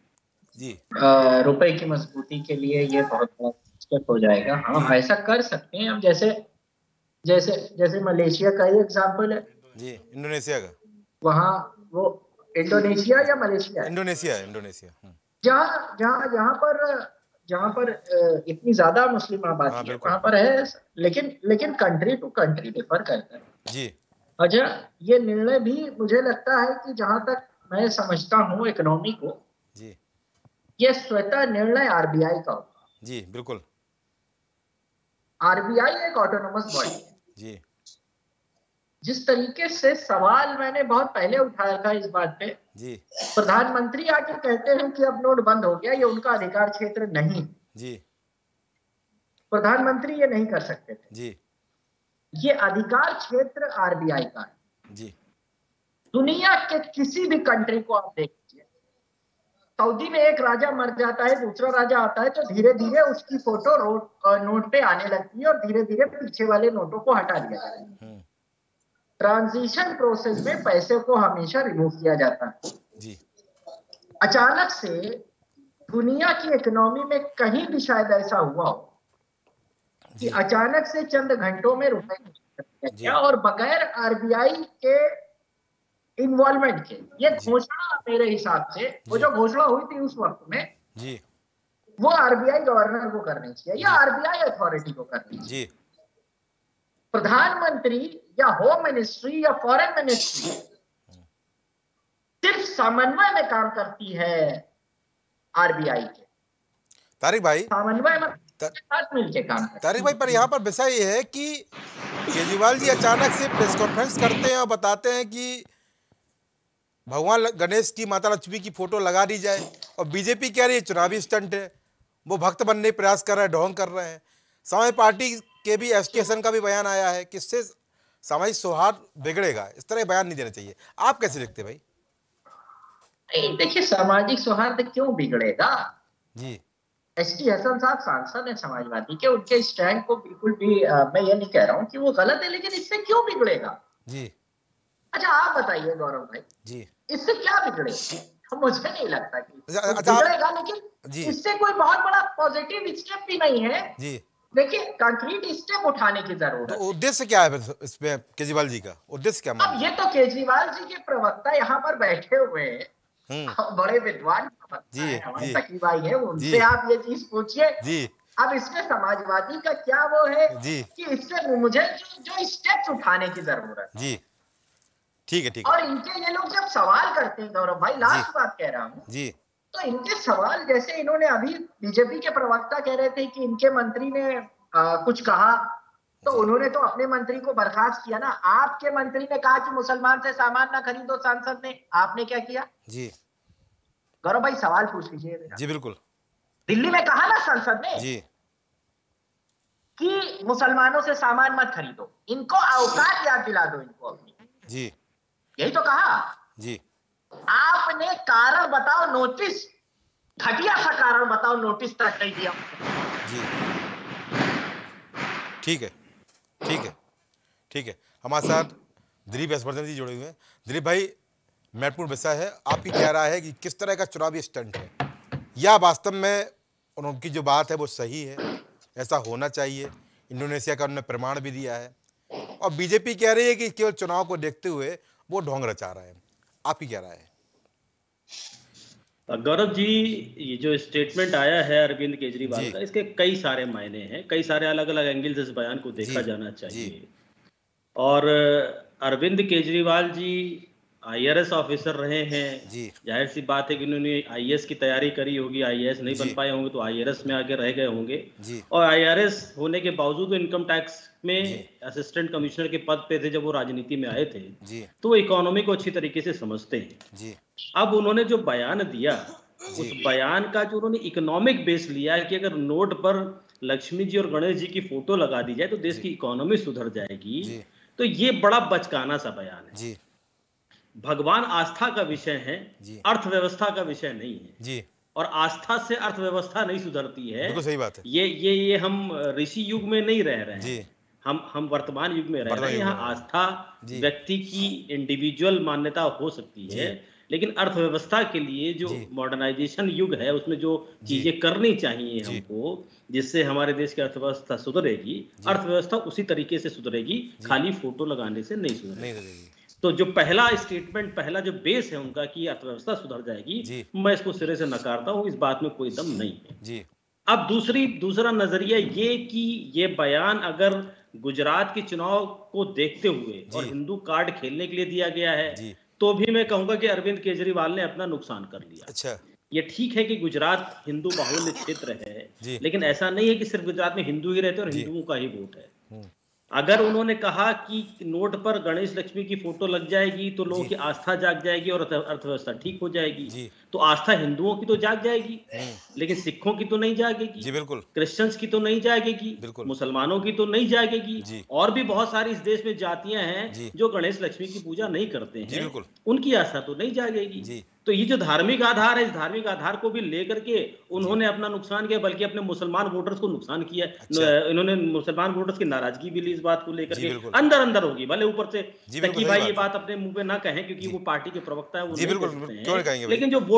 रुपए की मजबूती के लिए ये बहुत बड़ा स्टेप हो जाएगा। हाँ ऐसा कर सकते हैं। अब जैसे जैसे जैसे मलेशिया का ही एग्जाम्पल है जी, इंडोनेशिया का। वहाँ वो इंडोनेशिया या मलेशिया? इंडोनेशिया जहाँ पर इतनी ज्यादा मुस्लिम आबादी है वहाँ पर है, लेकिन कंट्री टू कंट्री डिफर करता है जी। अच्छा, ये निर्णय भी मुझे लगता है कि जहां तक मैं समझता हूँ इकोनॉमी को जी, ये स्वतः निर्णय आरबीआई का होगा। जी बिल्कुल। आरबीआई एक ऑटोनोमस बॉडी है जी। जिस तरीके से सवाल मैंने बहुत पहले उठाया था इस बात पे जी, प्रधानमंत्री आके कहते हैं कि अब नोट बंद हो गया, ये उनका अधिकार क्षेत्र नहीं जी, प्रधानमंत्री ये नहीं कर सकते थे जी, ये अधिकार क्षेत्र आरबीआई का है जी। दुनिया के किसी भी कंट्री को आप देख लीजिए, सऊदी में एक राजा मर जाता है, दूसरा राजा आता है तो धीरे धीरे उसकी फोटो नोट पे आने लगती है और धीरे धीरे पीछे वाले नोटों को हटा दिया जाता है। ट्रांजिशन प्रोसेस में पैसे को हमेशा रिमूव किया जाता है जी। अचानक से दुनिया की इकोनॉमी में कहीं भी शायद ऐसा हुआ हो कि अचानक से चंद घंटों में रुपए और बगैर आरबीआई के इन्वॉल्वमेंट के, ये घोषणा मेरे हिसाब से वो जो घोषणा हुई थी उस वक्त में जी, वो आरबीआई गवर्नर को करनी चाहिए या आरबीआई अथॉरिटी को करनी चाहिए। प्रधानमंत्री या होम मिनिस्ट्री या फॉरेन मिनिस्ट्री सिर्फ समन्वय में काम करती है आरबीआई के। तारिक भाई, समन्वय में साथ मिलकर काम करते। तारिक भाई, पर यहाँ पर विषय ये है कि केजरीवाल जी अचानक से प्रेस कॉन्फ्रेंस करते हैं और बताते हैं कि भगवान गणेश की माता लक्ष्मी की फोटो लगा दी जाए और बीजेपी कह रही है चुनावी स्टंट है, वो भक्त बनने प्रयास कर रहे हैं, ढोंग कर रहे हैं। समाज पार्टी के भी एसोसिएशन का भी बयान आया है कि इससे सामाजिक सौहार्द बिगड़ेगा, इस तरह बयान नहीं देना चाहिए। आप कैसे देखते हैं भाई? देखिए, सामाजिक सौहार्द क्यों बिगड़ेगा जी? एसटी हसन साहब सांसद है समाजवादी के, उनके स्टैंड को बिल्कुल भी मैं ये नहीं कह रहा हूँ कि वो गलत है, लेकिन इससे क्यों बिगड़ेगा जी? अच्छा आप बताइए गौरव भाई जी, इससे क्या बिगड़ेगा? मुझे नहीं लगता कि बिगड़ेगा, लेकिन इससे कोई बहुत बड़ा पॉजिटिव स्टेप भी नहीं है जी। देखिए, कंक्रीट स्टेप उठाने की जरूरत है। तो उद्देश्य क्या है इसमें केजरीवाल जी का? उद्देश्य क्या? अब ये तो केजरीवाल जी के प्रवक्ता यहाँ पर बैठे हुए हैं, बड़े विद्वान प्रवक्ता हैं, हमारे तकी भाई है, उनसे आप ये चीज पूछिए जी। अब इसमें समाजवादी का क्या वो है जी कि इससे मुझे जो स्टेप्स उठाने की जरूरत है जी। ठीक है, ठीक है। और इनके ये लोग जब सवाल करते हैं गौरव भाई, लास्ट बात कह रहा हूँ जी, तो इनके सवाल जैसे इन्होंने अभी बीजेपी के प्रवक्ता कह रहे थे कि इनके मंत्री ने कुछ कहा तो उन्होंने तो अपने मंत्री को बर्खास्त किया ना। आपके मंत्री ने कहा कि मुसलमान से सामान ना खरीदो, सांसद ने, आपने क्या किया जी? गौरव भाई सवाल पूछ लीजिए जी। बिल्कुल, दिल्ली में कहा ना संसद ने जी कि मुसलमानों से सामान मत खरीदो, इनको औकात याद दिला दो इनको अपनी जी, यही तो कहा जी। आपने कारण बताओ, नोटिस, घटिया सा कारण बताओ, नोटिस तक नहीं दिया जी। ठीक है, ठीक है, ठीक है। हमारे साथ दिलीप यशवर्धन जी जुड़े हुए हैं। दिलीप भाई, महत्वपूर्ण विषय है, आपकी क्या राय है कि किस तरह का चुनावी स्टंट है या वास्तव में उनकी जो बात है वो सही है, ऐसा होना चाहिए? इंडोनेशिया का उन्होंने प्रमाण भी दिया है और बीजेपी कह रही है कि केवल चुनाव को देखते हुए वो ढोंग रचा रहे हैं। आपकी क्या राय है? गौरव जी, ये जो स्टेटमेंट आया है अरविंद केजरीवाल का, इसके कई सारे मायने हैं, कई सारे अलग अलग एंगल से इस बयान को देखा जाना चाहिए। और अरविंद केजरीवाल जी IRS ऑफिसर रहे हैं, जाहिर सी बात है कि उन्होंने IAS की तैयारी करी होगी, IAS नहीं बन पाए होंगे तो IRS में आगे रह गए होंगे, और IRS होने के बावजूद इनकम टैक्स में असिस्टेंट कमिश्नर के पद पे थे जब वो राजनीति में आए थे, तो वो इकोनॉमी को अच्छी तरीके से समझते हैं। अब उन्होंने जो बयान दिया, उस बयान का जो उन्होंने इकोनॉमिक बेस लिया है कि अगर नोट पर लक्ष्मी जी और गणेश जी की फोटो लगा दी जाए तो देश की इकोनॉमी सुधर जाएगी, तो ये बड़ा बचकाना सा बयान है। भगवान आस्था का विषय है, अर्थव्यवस्था का विषय नहीं है, और आस्था से अर्थव्यवस्था नहीं सुधरती है। बिल्कुल सही बात है। ये हम ऋषि युग में नहीं रह रहे हैं, हम वर्तमान युग में रह रहे हैं। यहाँ आस्था व्यक्ति की इंडिविजुअल मान्यता हो सकती है, लेकिन अर्थव्यवस्था के लिए जो मॉडर्नाइजेशन युग है उसमें जो चीजें करनी चाहिए हमको, जिससे हमारे देश की अर्थव्यवस्था सुधरेगी, अर्थव्यवस्था उसी तरीके से सुधरेगी, खाली फोटो लगाने से नहीं सुधरेगी। तो जो पहला स्टेटमेंट, पहला जो बेस है उनका कि अर्थव्यवस्था सुधर जाएगी, मैं इसको सिरे से नकारता हूँ, इस बात में कोई दम नहीं है। अब दूसरा नजरिया ये कि ये बयान अगर गुजरात के चुनाव को देखते हुए और हिंदू कार्ड खेलने के लिए दिया गया है, तो भी मैं कहूंगा कि अरविंद केजरीवाल ने अपना नुकसान कर लिया। अच्छा, ये ठीक है कि गुजरात हिंदू बाहुल्य क्षेत्र है, लेकिन ऐसा नहीं है कि सिर्फ गुजरात में हिंदू ही रहते और हिंदुओं का ही वोट है। अगर उन्होंने कहा कि नोट पर गणेश लक्ष्मी की फोटो लग जाएगी तो लोगों की आस्था जाग जाएगी और अर्थव्यवस्था ठीक हो जाएगी, तो आस्था हिंदुओं की तो जाग जाएगी, लेकिन सिखों की तो नहीं जागेगी, जी बिल्कुल, क्रिश्चियंस की तो नहीं जागेगी, मुसलमानों की तो नहीं जागेगी, और भी बहुत सारी इस देश में जातियां हैं जो गणेश लक्ष्मी की पूजा नहीं करते हैं, उनकी आस्था तो नहीं जागेगी। तो ये जो धार्मिक आधार है, इस धार्मिक आधार को भी लेकर के उन्होंने अपना नुकसान किया, बल्कि अपने मुसलमान वोटर्स को नुकसान किया। इन्होंने मुसलमान वोटर्स की नाराजगी भी ली इस बात को लेकर के, अंदर अंदर होगी, भले ऊपर से तकी भाई ये बात अपने मुंह पे ना कहें क्योंकि वो पार्टी के प्रवक्ता है, वो नहीं कहते हैं, लेकिन जो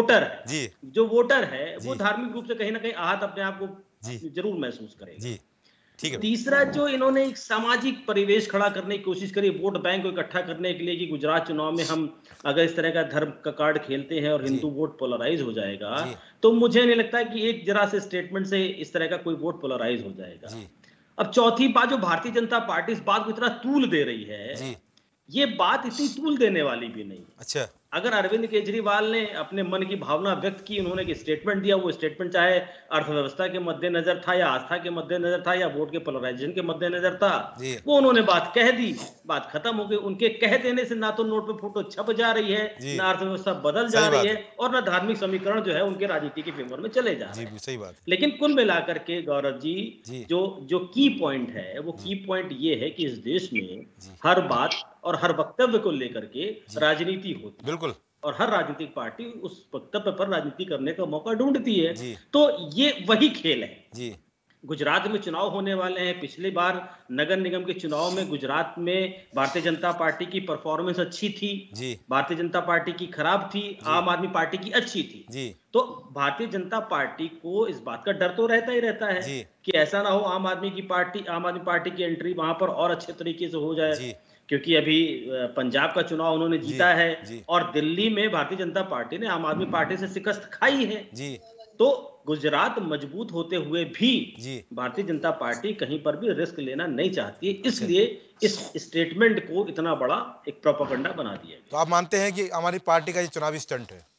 वोटर है वो धार्मिक रूप से कहीं ना कहीं आहत अपने आप को जरूर महसूस करेगा। तीसरा, जो इन्होंने एक सामाजिक परिवेश खड़ा करने की कोशिश करी वोट बैंक को इकट्ठा करने के लिए कि गुजरात चुनाव में हम अगर इस तरह का धर्म का कार्ड खेलते हैं और हिंदू वोट पोलराइज हो जाएगा, तो मुझे नहीं लगता कि एक जरा से स्टेटमेंट से इस तरह का कोई वोट पोलराइज हो जाएगा। अब चौथी बात, जो भारतीय जनता पार्टी इस बात को इतना तूल दे रही है, ये बात इतनी तूल देने वाली भी नहीं। अच्छा, अगर अरविंद केजरीवाल ने अपने मन की भावना व्यक्त की, उन्होंने एक स्टेटमेंट दिया, वो स्टेटमेंट चाहे अर्थव्यवस्था के मद्देनजर था या आस्था के मद्देनजर था या वोट के पोलराइजेशन के मद्देनजर था, वो उन्होंने बात कह दी, बात खत्म हो गई। उनके कह देने से ना तो नोट पे फोटो छप जा रही है, ना अर्थव्यवस्था बदल जा रही है, और ना धार्मिक समीकरण जो है उनके राजनीति के फेवर में चले जा रहे हैं। सही बात। लेकिन कुल मिलाकर के गौरव जी, जो की पॉइंट है, वो की पॉइंट ये है कि इस देश में हर बात और हर वक्तव्य को लेकर के राजनीति होती है, बिल्कुल, और हर राजनीतिक पार्टी उस वक्तव्य पर राजनीति करने का मौका ढूंढती है। तो ये वही खेल है। गुजरात में चुनाव होने वाले हैं। पिछली बार नगर निगम के चुनाव में गुजरात में भारतीय जनता पार्टी की परफॉर्मेंस अच्छी थी, भारतीय जनता पार्टी की खराब थी, आम आदमी पार्टी की अच्छी थी। तो भारतीय जनता पार्टी को इस बात का डर तो रहता ही रहता है कि ऐसा ना हो आम आदमी पार्टी की एंट्री वहां पर और अच्छे तरीके से हो जाए, क्योंकि अभी पंजाब का चुनाव उन्होंने जीता है और दिल्ली में भारतीय जनता पार्टी ने आम आदमी पार्टी से शिकस्त खाई है। तो गुजरात मजबूत होते हुए भी भारतीय जनता पार्टी कहीं पर भी रिस्क लेना नहीं चाहती है, इसलिए इस स्टेटमेंट को इतना बड़ा एक प्रोपेगेंडा बना दिया गया। तो आप मानते हैं कि हमारी पार्टी का ये चुनावी स्टंट है,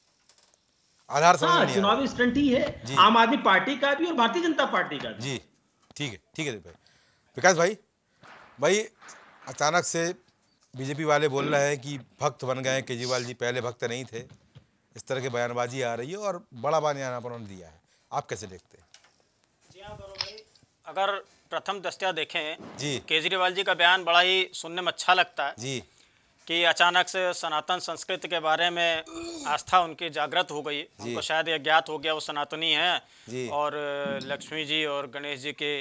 आधार समझ नहीं, चुनावी स्टंट ही है, आम आदमी पार्टी का भी और भारतीय जनता पार्टी का भी। ठीक है विकास भाई अचानक से बीजेपी वाले बोल रहे हैं कि भक्त बन गए केजरीवाल जी, पहले भक्त नहीं थे, इस तरह की बयानबाजी आ रही है और बड़ा बयान उन्होंने दिया है, आप कैसे देखते हैं? जी हाँ गौरव भाई, अगर प्रथम दृष्टया देखें केजरीवाल जी का बयान बड़ा ही सुनने में अच्छा लगता है कि अचानक से सनातन संस्कृति के बारे में आस्था उनकी जागृत हो गई, उनको शायद यह ज्ञात हो गया वो सनातनी हैं और लक्ष्मी जी और गणेश जी के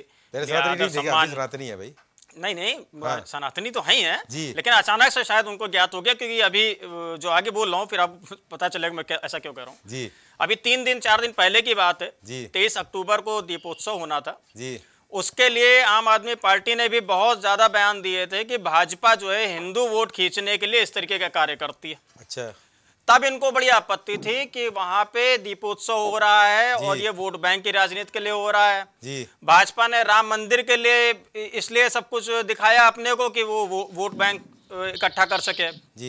सनातनी है भाई, नहीं सनातनी तो है ही है, लेकिन अचानक से शायद उनको ज्ञात हो गया, क्योंकि अभी जो आगे बोल रहा हूँ फिर आप पता चलेगा मैं ऐसा क्यों कह रहा हूँ। अभी 3-4 दिन पहले की बात है, 23 अक्टूबर को दीपोत्सव होना था, उसके लिए आम आदमी पार्टी ने भी बहुत ज्यादा बयान दिए थे कि भाजपा जो है हिंदू वोट खींचने के लिए इस तरीके का कार्य करती है। अच्छा, तब इनको बड़ी आपत्ति थी कि वहां पे दीपोत्सव हो रहा है और ये वोट बैंक की राजनीति के लिए हो रहा है। भाजपा ने राम मंदिर के लिए इसलिए सब कुछ दिखाया अपने को कि वो वोट बैंक इकट्ठा कर सके।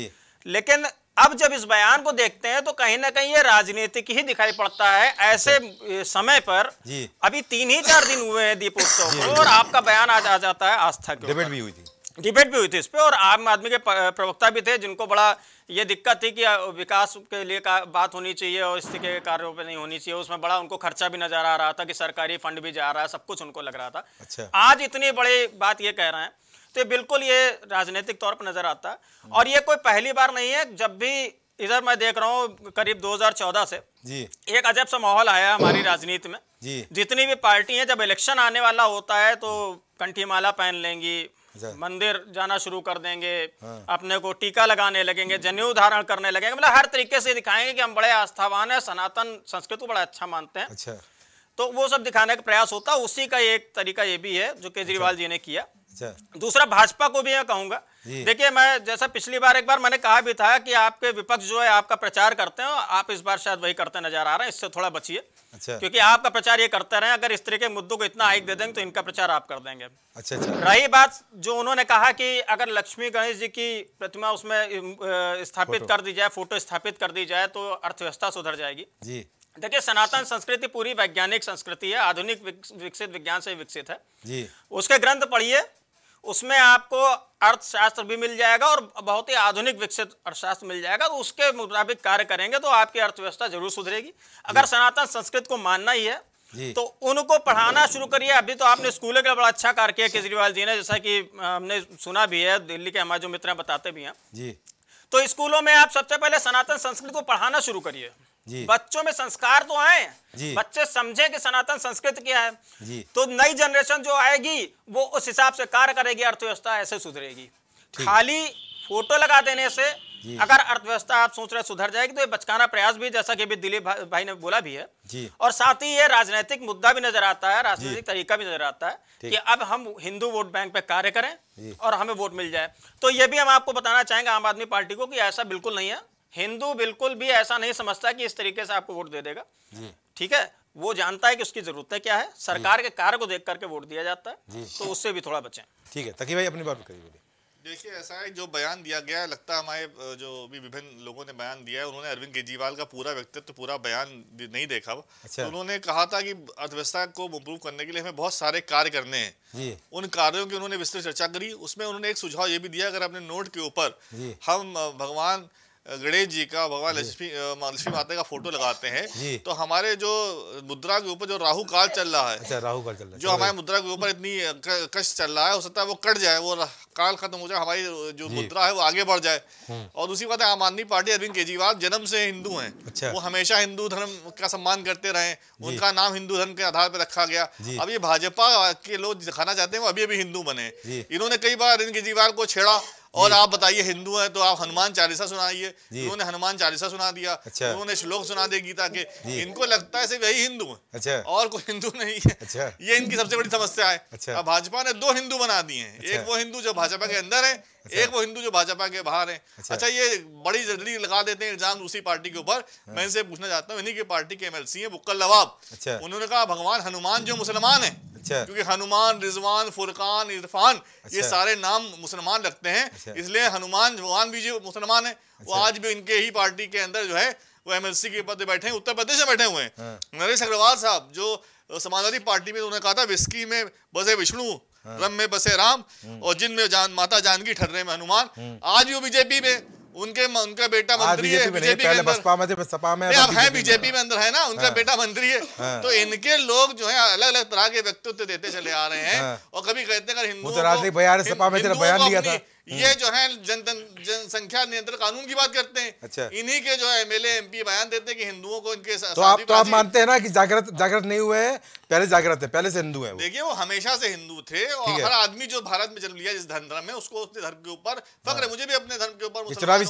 लेकिन अब जब इस बयान को देखते हैं तो कहीं ना कहीं ये राजनीतिक ही दिखाई पड़ता है। ऐसे समय पर अभी 3-4 दिन हुए हैं दीपोत्सव को और आपका बयान आ जाता है आस्था के। डिबेट भी हुई थी इस पे और आम आदमी के प्रवक्ता भी थे जिनको बड़ा ये दिक्कत थी कि विकास के लिए बात होनी चाहिए और इस के कार्यों पे नहीं होनी चाहिए। उसमें बड़ा उनको खर्चा भी नजर आ रहा था कि सरकारी फंड भी जा रहा है, सब कुछ उनको लग रहा था। अच्छा। आज इतनी बड़ी बात ये कह रहे हैं तो बिल्कुल ये राजनीतिक तौर पर नजर आता है। और ये कोई पहली बार नहीं है, जब भी इधर मैं देख रहा हूँ करीब 2014 से एक अजब सा माहौल आया हमारी राजनीति में। जितनी भी पार्टी हैं, जब इलेक्शन आने वाला होता है तो कंठी माला पहन लेंगी, मंदिर जाना शुरू कर देंगे, अपने को टीका लगाने लगेंगे, जनेऊ धारण करने लगेंगे, मतलब हर तरीके से दिखाएंगे कि हम बड़े आस्थावान हैं, सनातन संस्कृति को बड़ा अच्छा मानते हैं। अच्छा। तो वो सब दिखाने का प्रयास होता है। उसी का एक तरीका ये भी है जो केजरीवाल जी ने किया। दूसरा, भाजपा को भी मैं कहूंगा, देखिए मैं जैसा पिछली बार एक बार मैंने कहा भी था कि आपके विपक्ष जो है आपका प्रचार करते हैं, आप इस बार शायद वही करते नजर आ रहे हैं, इससे थोड़ा बचिए। अच्छा। क्योंकि आपका प्रचार ये करते रहे, अगर इस तरह के मुद्दों को इतना हाइक दे देंगे तो इनका प्रचार आप कर देंगे। अच्छा। रही बात जो उन्होंने कहा कि अगर लक्ष्मी गणेश जी की प्रतिमा उसमें स्थापित कर दी जाए, फोटो स्थापित कर दी जाए तो अर्थव्यवस्था सुधर जाएगी। देखिए, सनातन संस्कृति पूरी वैज्ञानिक संस्कृति है, आधुनिक विकसित विज्ञान से विकसित है। उसके ग्रंथ पढ़िए, उसमें आपको अर्थशास्त्र भी मिल जाएगा और बहुत ही आधुनिक विकसित अर्थशास्त्र मिल जाएगा। तो उसके मुताबिक कार्य करेंगे तो आपकी अर्थव्यवस्था जरूर सुधरेगी। अगर सनातन संस्कृत को मानना ही है तो उनको पढ़ाना शुरू करिए। अभी तो आपने स्कूलों का बड़ा अच्छा कार्य किया केजरीवाल जी ने, जैसा कि हमने सुना भी है, दिल्ली के हमारे जो मित्र बताते भी हैं। तो स्कूलों में आप सबसे पहले सनातन संस्कृति को पढ़ाना शुरू करिए। बच्चों में संस्कार तो आए, बच्चे समझे कि सनातन संस्कृति क्या है, तो नई जनरेशन जो आएगी वो उस हिसाब से कार्य करेगी, अर्थव्यवस्था ऐसे सुधरेगी। खाली फोटो लगा देने से अगर अर्थव्यवस्था आप सोच रहे सुधर जाएगी तो ये बचकाना प्रयास भी, जैसा कि अभी दिलीप भाई ने बोला भी है। और साथ ही ये राजनीतिक मुद्दा भी नजर आता है, राजनीतिक तरीका भी नजर आता है कि अब हम हिंदू वोट बैंक पे कार्य करें और हमें वोट मिल जाए। तो ये भी हम आपको बताना चाहेंगे आम आदमी पार्टी को कि ऐसा बिल्कुल नहीं है। हिंदू बिल्कुल भी ऐसा नहीं समझता कि इस तरीके से आपको वोट दे देगा। ठीक है, वो जानता है कि उसकी जरूरत क्या है, सरकार के कार्य को देख करके वोट दिया जाता है, तो उससे भी थोड़ा बचें। ठीक है, तकी भाई अपनी बात करिए। देखिए, ऐसा है जो बयान दिया गया है, लगता है हमारे जो भी विभिन्न लोगों ने बयान दिया है, उन्होंने अरविंद केजरीवाल का पूरा व्यक्तित्व, पूरा बयान नहीं देखा। अच्छा। तो उन्होंने कहा था कि अर्थव्यवस्था को इम्प्रूव करने के लिए हमें बहुत सारे कार्य करने हैं। उन कार्यों की उन्होंने विस्तृत चर्चा करी। उसमें उन्होंने एक सुझाव ये भी दिया, अगर अपने नोट के ऊपर हम भगवान गणेश जी का, भगवान लक्ष्मी माता का फोटो लगाते हैं तो हमारे जो मुद्रा के ऊपर जो राहु काल चल रहा है, अच्छा, राहु काल चल रहा है, जो हमारे मुद्रा के ऊपर इतनी कष्ट चल रहा है, हो सकता है वो कट जाए, वो काल खत्म हो जाए, हमारी जो मुद्रा है वो आगे बढ़ जाए। और दूसरी बात है, आम आदमी पार्टी, अरविंद केजरीवाल जन्म से हिंदू हैं। अच्छा। वो हमेशा हिंदू धर्म का सम्मान करते रहे, उनका नाम हिंदू धर्म के आधार पर रखा गया। अब ये भाजपा के लोग दिखाना चाहते हैं वो अभी हिंदू बने। इन्होंने कई बार अरविंद केजरीवाल को छेड़ा और आप बताइए हिंदू है तो आप हनुमान चालीसा सुनाइए। उन्होंने हनुमान चालीसा सुना दिया। अच्छा। उन्होंने श्लोक सुना दिए गीता के। इनको लगता है सिर्फ यही हिंदू है। अच्छा। और कोई हिंदू नहीं है। अच्छा। ये इनकी सबसे बड़ी समस्या है। अच्छा। अब भाजपा ने 2 हिंदू बना दिए हैं। अच्छा। एक वो हिंदू जो भाजपा के अंदर है। अच्छा। एक वो हिंदू जो भाजपा के बाहर है। अच्छा, ये बड़ी जल्दी लगा देते हैं इल्जाम दूसरी पार्टी के ऊपर। मैं इनसे पूछना चाहता हूँ, इन्हीं की पार्टी के MLC है बुक्कल नवाब। अच्छा। उन्होंने कहा भगवान हनुमान जो मुसलमान है। अच्छा। क्योंकि हनुमान, रिजवान, फुरकान, इरफान, अच्छा, ये सारे नाम मुसलमान रखते हैं। अच्छा। इसलिए हनुमान भगवान भी जो मुसलमान है। अच्छा। वो आज भी इनके ही पार्टी के अंदर जो है वो MLC के पद पे बैठे हैं, उत्तर प्रदेश में बैठे हुए हैं। नरेश अग्रवाल साहब जो समाजवादी पार्टी में, उन्होंने कहा था विस्की में बसे विष्णु, रम में बसे राम और जिन में माता जानकी ठर्रे में हनुमान। आज भी वो बीजेपी में, उनका बेटा मंत्री है बीजेपी में, बसपा में, सपा में, अब है बीजेपी में अंदर है ना, उनका बेटा मंत्री है। तो इनके लोग जो है अलग अलग तरह के व्यक्तित्व देते चले आ रहे हैं। और कभी कहते हैं हिंदुओं को बयान दिया था, ये जो है जनसंख्या नियंत्रण कानून की बात करते हैं। अच्छा। इन्हीं के जो है MLA MP बयान देते हैं कि हिंदुओं को इनके तो आप मानते हैं ना कि जागृत नहीं हुए हैं, पहले जागृत है, पहले से हिंदू है। देखिए, वो हमेशा से हिंदू थे और हर आदमी जो भारत में जन्म लिया जिस धर्म में, उसको अपने धर्म के ऊपर फख्र है। मुझे भी अपने धर्म के ऊपर फख्र है,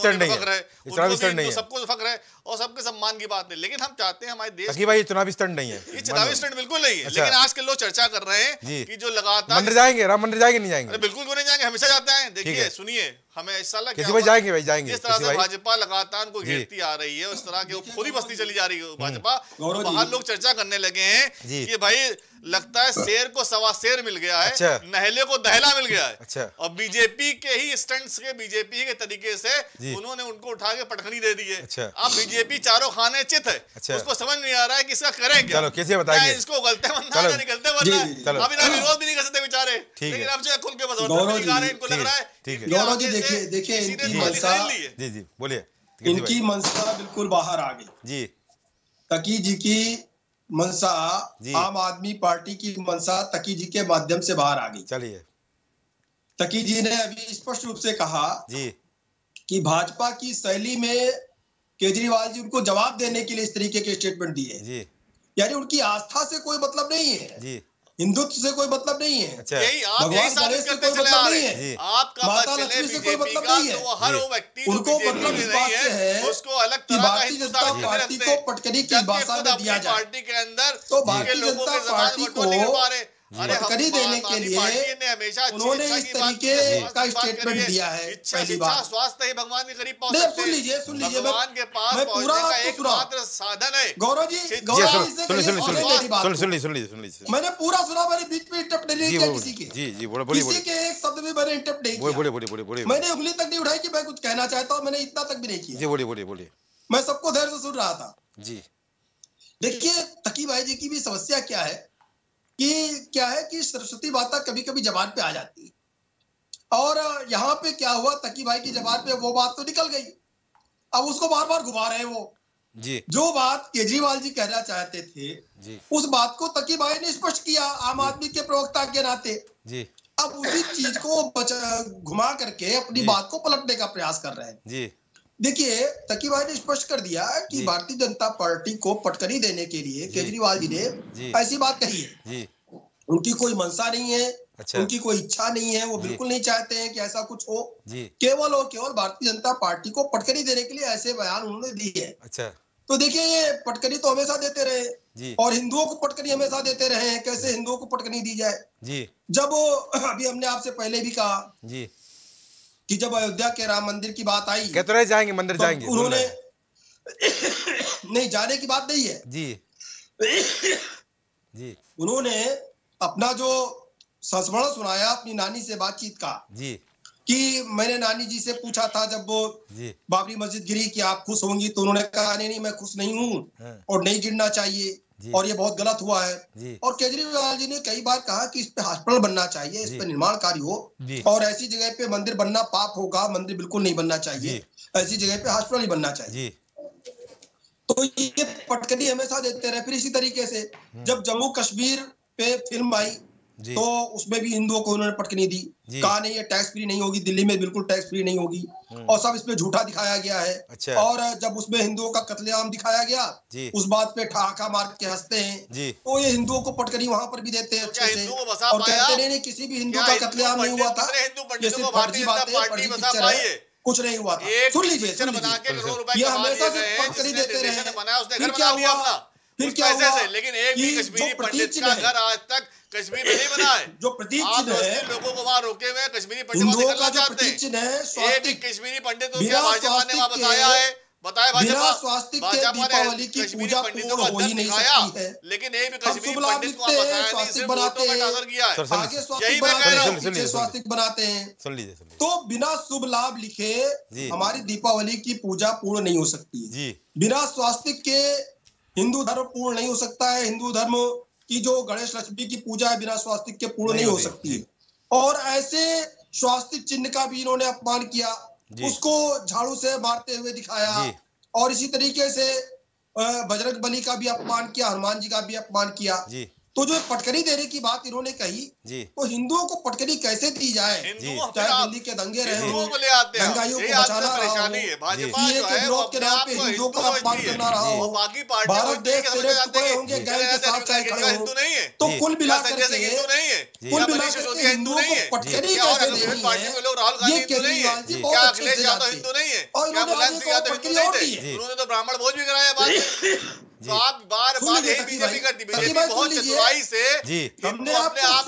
सबको फख्र है और सबके सम्मान की बात है। लेकिन हम चाहते हैं हमारे देश भाई ये चुनावी स्टंट नहीं है, ये चुनावी स्टंट बिल्कुल नहीं है। लेकिन आज के लोग चर्चा कर रहे हैं कि जो लगातार मंदिर जाएंगे, राम मंदिर जाएंगे नहीं जाएंगे? बिल्कुल क्यों नहीं जाएंगे, हमेशा जाते हैं। देखिए, सुनिए, हमें ऐसा लगा किसी भाई जाएंगे, भाई जाएंगे। जिस तरह से भाजपा लगातार उनको घेरती आ रही है, उस तरह की खुद ही बस्ती चली जा रही है भाजपा। बाहर लोग चर्चा करने लगे हैं कि भाई लगता है शेर को सवा शेर मिल गया है, नहले को दहला मिल गया है। और बीजेपी के ही स्टंट्स के, बीजेपी के तरीके से उन्होंने उनको उठा के पटखनी दे दी है। अब बीजेपी चारों खाने चित है, उसको समझ नहीं आ रहा है कि इसका करें क्या। चलो कैसे बताएंगे, इसको गलते बनना है, निकलते बनना है। अभी ना विरोध भी नहीं कर सकते बेचारे, लेकिन अब जो खुल के बस इनको लग रहा है। गौरव जी देखिए इनकी मंशा, जी बोलिए, इनकी मंशा बिल्कुल बाहर आ गई जी। तकी जी की मंशा, आम आदमी पार्टी की मंशा तकी जी के माध्यम से बाहर आ गई। चलिए, तकी जी ने अभी स्पष्ट रूप से कहा जी कि भाजपा की शैली में केजरीवाल जी उनको जवाब देने के लिए इस तरीके के स्टेटमेंट दिए जी। यानी उनकी आस्था से कोई मतलब नहीं है जी, हिंदुत्व से कोई मतलब नहीं है, भगवान गणेश से कोई मतलब नहीं है, आपका माता लक्ष्मी से कोई मतलब नहीं है। तो हर वो व्यक्ति उनको मतलब इस बात से है उसको अलग कि भारतीय जनता पार्टी को पटकनी की भाषा में दिया जाए, पार्टी के अंदर तो भारतीय जनता पार्टी को पटकनी देने के लिए उन्होंने इस तरीके का स्टेटमेंट दिया है। पहली बात स्वास्थ्य ही भगवान के करीब पहुंच सकते हैं, सुन लीजिए भगवान के पास पूरा पहुंचने का एकमात्र साधन है। गौरव जी सुन लीजिए, मैंने पूरा सुना, मैंने बीच में इंटरप्ट नहीं किया किसी के, जी बोलिए, किसी के एक शब्द में मैंने इंटरप्ट नहीं किया, बोलिए, मैंने उंगली तक नहीं उठाई कि मैं कुछ कहना चाहता हूँ, मैंने इतना तक भी नहीं किया। जी बोलिए, मैं सबको धैर्य से सुन रहा था जी। देखिए तकी भाई जी की भी समस्या क्या है कि सरस्वती माता कभी कभी जबान पे आ जाती है, और यहाँ पे क्या हुआ, तकी भाई की जबान पे वो बात तो निकल गई, अब उसको बार बार घुमा रहे हैं वो जी। जो बात केजरीवाल जी कहना चाहते थे जी, उस बात को तकी भाई ने स्पष्ट किया आम आदमी के प्रवक्ता के नाते जी। अब उसी चीज को घुमा करके अपनी बात को पलटने का प्रयास कर रहे हैं जी। देखिए तकी भाई ने स्पष्ट कर दिया कि भारतीय जनता पार्टी को पटकनी देने के लिए केजरीवाल जी ने ऐसी बात कही है जी। उनकी कोई मंशा नहीं है, अच्छा। उनकी कोई इच्छा नहीं है, वो बिल्कुल नहीं चाहते हैं कि ऐसा कुछ हो जी। केवल और केवल भारतीय जनता पार्टी को पटकनी देने के लिए ऐसे बयान उन्होंने दिए है। अच्छा। तो देखिए ये पटकनी तो हमेशा देते रहे जी। और हिंदुओं को पटकनी हमेशा देते रहे हैं, कैसे हिंदुओं को पटकनी दी जाए जी। जब अभी हमने आपसे पहले भी कहा जी कि जब अयोध्या के राम मंदिर की बात आई, कहते रहे जाएंगे मंदिर तो जाएंगे, उन्होंने नहीं जाने की बात नहीं है जी जी। उन्होंने अपना जो संस्मरण सुनाया अपनी नानी से बातचीत का जी कि मैंने नानी जी से पूछा था जब वो बाबरी मस्जिद गिरी कि आप खुश होंगी, तो उन्होंने कहा नहीं मैं खुश नहीं हूँ और नहीं गिरना चाहिए और ये बहुत गलत हुआ है। और केजरीवाल जी ने कई बार कहा कि इस पे हॉस्पिटल बनना चाहिए, इस पे निर्माण कार्य हो और ऐसी जगह पे मंदिर बनना पाप होगा, मंदिर बिल्कुल नहीं बनना चाहिए, ऐसी जगह पे हॉस्पिटल ही बनना चाहिए। तो ये पटकनी हमेशा देते रहे। फिर इसी तरीके से जब जम्मू कश्मीर पे फिल्म आई तो उसमें भी हिंदुओं को उन्होंने पटकनी दी, कहा नहीं ये टैक्स फ्री नहीं होगी, दिल्ली में बिल्कुल टैक्स फ्री नहीं होगी और सब इसमें झूठा दिखाया गया है। अच्छा। और जब उसमें हिंदुओं का कत्लेआम दिखाया गया उस बात पे ठहाका मार के हंसते हैं, तो ये हिंदुओं को पटकनी वहां पर भी देते हैं अच्छे से और कहते नहीं किसी भी हिंदू का कत्लेआम नहीं हुआ था, ये सिर्फ फर्जी बातें, फर्जी पिक्चर है, कुछ नहीं हुआ था। सुन लीजिए ये हमेशा से पटकनी देते रहे। फिर क्या हुआ लेकिन एक भी कश्मीरी पंडित का घर आज तक कश्मीर में नहीं बना है। जो प्रतीक चिन्ह है लोगों को वहां रोके हुए कश्मीरी पंडित निकलना चाहते हैं, एक कश्मीरी पंडित भाजपा ने वापस आया है, बताया भाजपा दीपावली की पूजा पूर्ण हो ही नहीं सकती है, लेकिन एक भी कश्मीरी पंडित को वापस आया नहीं, सिर्फ वोटों में टाजर किया है। आगे स्वास्तिक बनाते हैं, तो बिना शुभ लाभ लिखे हमारी दीपावली की पूजा पूर्ण नहीं हो सकती है। बिना स्वास्तिक के हिंदू धर्म पूर्ण नहीं हो सकता है। हिंदू धर्म की जो गणेश लक्ष्मी की पूजा है बिना स्वास्तिक के पूर्ण नहीं हो सकती है। और ऐसे स्वास्तिक चिन्ह का भी इन्होंने अपमान किया, उसको झाड़ू से मारते हुए दिखाया और इसी तरीके से बजरंग बली का भी अपमान किया, हनुमान जी का भी अपमान किया। तो जो पटकनी देने की बात इन्होंने कही तो हिंदुओं को पटकनी कैसे दी जाए, चाहे दिल्ली के दंगे रहे हो, दंगाइयों को बचाना रहा हो, के विरोध के नाम पे हिंदुओं का अपमान करना रहा हो, भारत देश तेरे टुकड़े होंगे गैर के साथ चाहे खड़े हो, तो कुल मिलाकर के हिंदुओं को पटकनी कैसे देनी है ये केजरीवाल जी बहुत अच्छे से जानते हैं। और इन्होंने ब्राह्मण भोज भी कराया बाद में तो आप बार बार यही बीजेपी करती, बीजेपी बहुत चतुराई से हिंदू अपने आप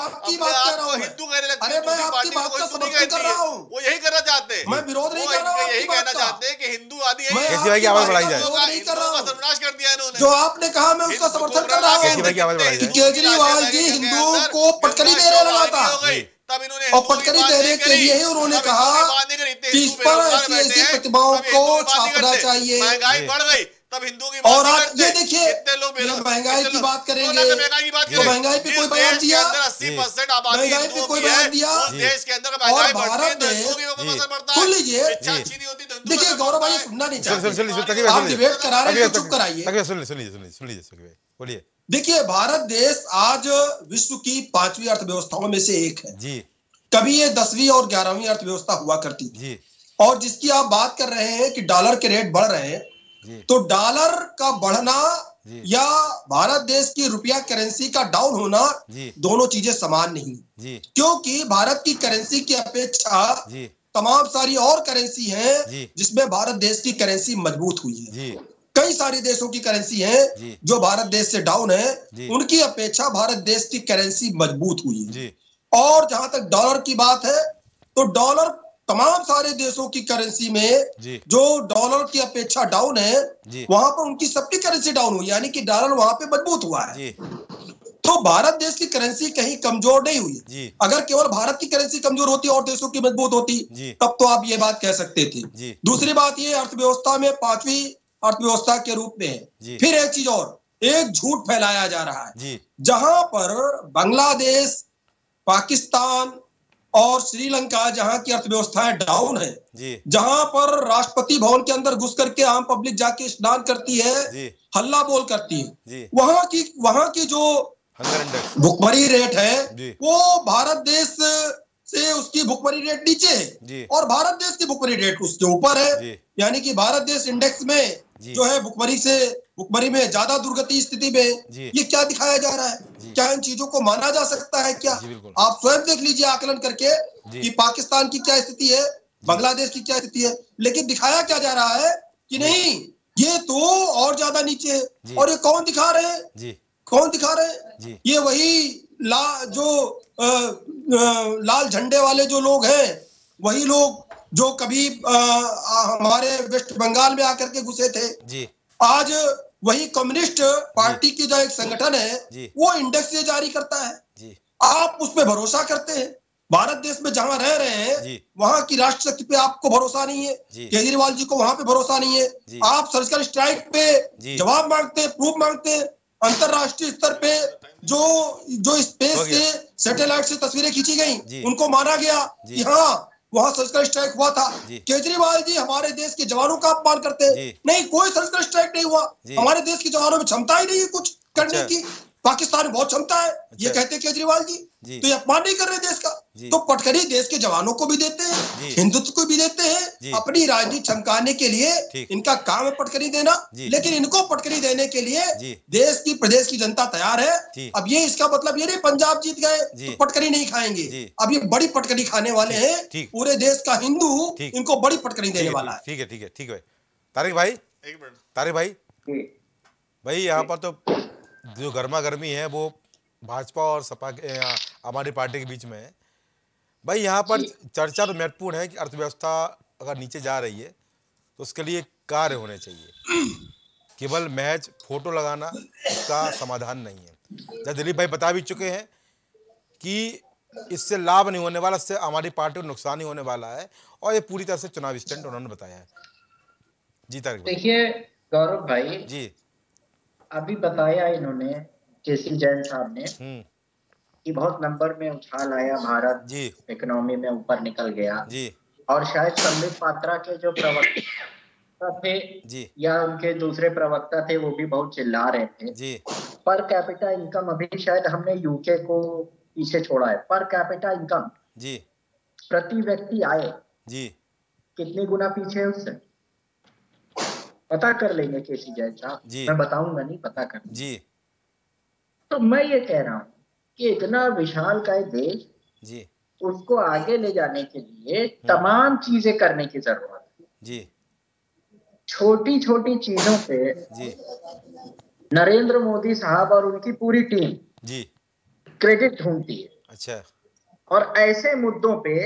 को हिंदू कहने लगती है, दूसरी पार्टी को हिंदू नहीं कहती है, वो यही करना चाहते हैं। मैं विरोध नहीं कर रहा हूं, यही कहना चाहते हैं कि हिंदू आदि केसी भाई की आवाज बढ़ाई जाए, सर्वनाश कर दिया इन्होंने। जो आपने कहा मैं उसका समर्थन कर रहा हूँ कि केजरीवाल जी हिंदुओं को पटकनी दे रहे लगातार, तब इन्होंने और पटकनी देने के लिए ही उन्होंने कहा कि इस पर ऐसी प्रतिभाओं को छापना चाहिए। महंगाई बढ़ गई तब हिंदुओं की और आप ये देखिए, महंगाई की बात करेंगे तो महंगाई पे कोई बयान दिया, 80% आबादी महंगाई पे कोई बयान दिया, देश के अंदर और भारत में सुन लीजिए, देखिए गौरव भाई सुनना नहीं चाहते, आप डिबेट करा रहे हैं, चुप कराइए, सुन लीजिए बोलिए। देखिए भारत देश आज विश्व की 5वीं अर्थव्यवस्थाओं में से एक है जी। कभी ये 10वीं और 11वीं अर्थव्यवस्था हुआ करती थी, और जिसकी आप बात कर रहे हैं कि डॉलर के रेट बढ़ रहे हैं, तो डॉलर का बढ़ना या भारत देश की रुपया करेंसी का डाउन होना दोनों चीजें समान नहीं, क्योंकि भारत की करेंसी की अपेक्षा तमाम सारी और करेंसी हैं जिसमें भारत देश की करेंसी मजबूत हुई है। कई सारे देशों की करेंसी है जो भारत देश से डाउन है, उनकी अपेक्षा भारत देश की करेंसी मजबूत हुई है। और जहां तक डॉलर की बात है, तो डॉलर तमाम सारे देशों की करेंसी में जो डॉलर की अपेक्षा डाउन है, वहां पर उनकी सबकी करेंसी डाउन हुई, यानी कि डॉलर वहां पे मजबूत हुआ है। तो भारत देश की करेंसी कहीं कमजोर नहीं हुई। अगर केवल भारत की करेंसी कमजोर होती और देशों की मजबूत होती तब तो आप ये बात कह सकते थे। दूसरी बात ये अर्थव्यवस्था में 5वीं अर्थव्यवस्था के रूप में है। फिर एक चीज और, एक झूठ फैलाया जा रहा है, जहां पर बांग्लादेश, पाकिस्तान और श्रीलंका जहां की अर्थव्यवस्थाएं डाउन है, जहां पर राष्ट्रपति भवन के अंदर घुस करके आम पब्लिक जाके स्नान करती है, हल्ला बोल करती है, वहां की जो भुखमरी रेट है वो भारत देश से उसकी भुखमरी रेट नीचे है और भारत देश की भुखमरी रेट उसके ऊपर है। यानी कि भारत देश इंडेक्स में जो है भुखमरी में ज्यादा दुर्गति स्थिति में, ये क्या दिखाया जा रहा है? क्या इन चीजों को माना जा सकता है क्या? आप स्वयं देख लीजिए आकलन करके कि पाकिस्तान की क्या स्थिति है, बांग्लादेश की क्या स्थिति है, लेकिन दिखाया क्या जा रहा है कि नहीं ये तो और ज्यादा नीचे है। और ये कौन दिखा रहे हैं? कौन दिखा रहे हैं? ये वही लाल झंडे वाले जो लोग हैं, वही लोग जो कभी हमारे वेस्ट बंगाल में आकर के घुसे थे। आज वही कम्युनिस्ट पार्टी की जो एक संगठन है वो इंडेक्स ये जारी करता है, आप उस पर भरोसा करते हैं? भारत देश में जहां रह रहे हैं वहां की राष्ट्र शक्ति पे आपको भरोसा नहीं है, केजरीवाल जी को वहां पे भरोसा नहीं है। आप सर्जिकल स्ट्राइक पे जवाब मांगते हैं, प्रूफ मांगते हैं। अंतरराष्ट्रीय स्तर पे जो स्पेस से सैटेलाइट से तस्वीरें खींची गई, उनको माना गया कि हाँ वहां सर्जिकल स्ट्राइक हुआ था। केजरीवाल जी हमारे देश के जवानों का अपमान करते हैं। नहीं, कोई सर्जिकल स्ट्राइक नहीं हुआ। हमारे देश के जवानों में क्षमता ही नहीं है कुछ करने की। पाकिस्तान में बहुत क्षमता है, ये कहते हैं केजरीवाल जी, तो ये अपमान नहीं कर रहे देश का। तो पटकनी देश के जवानों को भी देते हैं, हिंदुत्व को भी देते हैं, अपनी राजनीति चमकाने के लिए इनका काम है पटकनी देना। लेकिन इनको पटकनी देने के लिए देश की प्रदेश की जनता तैयार है। अब ये इसका मतलब ये नहीं पंजाब जीत गए तो पटकनी नहीं खाएंगे। अब ये बड़ी पटकनी खाने वाले हैं, पूरे देश का हिंदू इनको बड़ी पटकनी देने वाला है। ठीक है, ठीक है, ठीक है। तारिक भाई भाई यहाँ पर तो जो गर्मा गर्मी है वो भाजपा और सपा आम आदमी पार्टी के बीच में है। भाई यहाँ पर चर्चा तो महत्वपूर्ण है कि अर्थव्यवस्था अगर नीचे जा रही है तो उसके लिए कार्य होने चाहिए, केवल महज फोटो लगाना उसका समाधान नहीं है। जैसे दिलीप भाई बता भी चुके हैं कि इससे लाभ नहीं होने वाला, इससे आम आदमी पार्टी को नुकसान ही होने वाला है, और ये पूरी तरह से चुनावी स्टंट उन्होंने बताया है। जी तारिक भाई। देखिए गौरव भाई जी, अभी बताया इन्होंने केसी जैन साहब ने कि बहुत नंबर में उछाल आया, भारत इकोनॉमी में ऊपर निकल गया जी। और शायद संबित पात्रा के जो प्रवक्ता थे जी, या उनके दूसरे प्रवक्ता थे, वो भी बहुत चिल्ला रहे थे जी। पर कैपिटा इनकम, अभी शायद हमने यूके को पीछे छोड़ा है, पर कैपिटा इनकम जी, प्रति व्यक्ति आय जी कितनी गुना पीछे है उससे? पता कर लेंगे केसी जैन साहब, मैं बताऊंगा नहीं, पता कर जी। तो मैं ये कह रहा हूँ कि इतना विशाल का देश जी, उसको आगे ले जाने के लिए तमाम चीजें करने की जरूरत है जी। छोटी छोटी चीजों पे जी नरेंद्र मोदी साहब और उनकी पूरी टीम जी क्रेडिट ढूंढती है। अच्छा। और ऐसे मुद्दों पे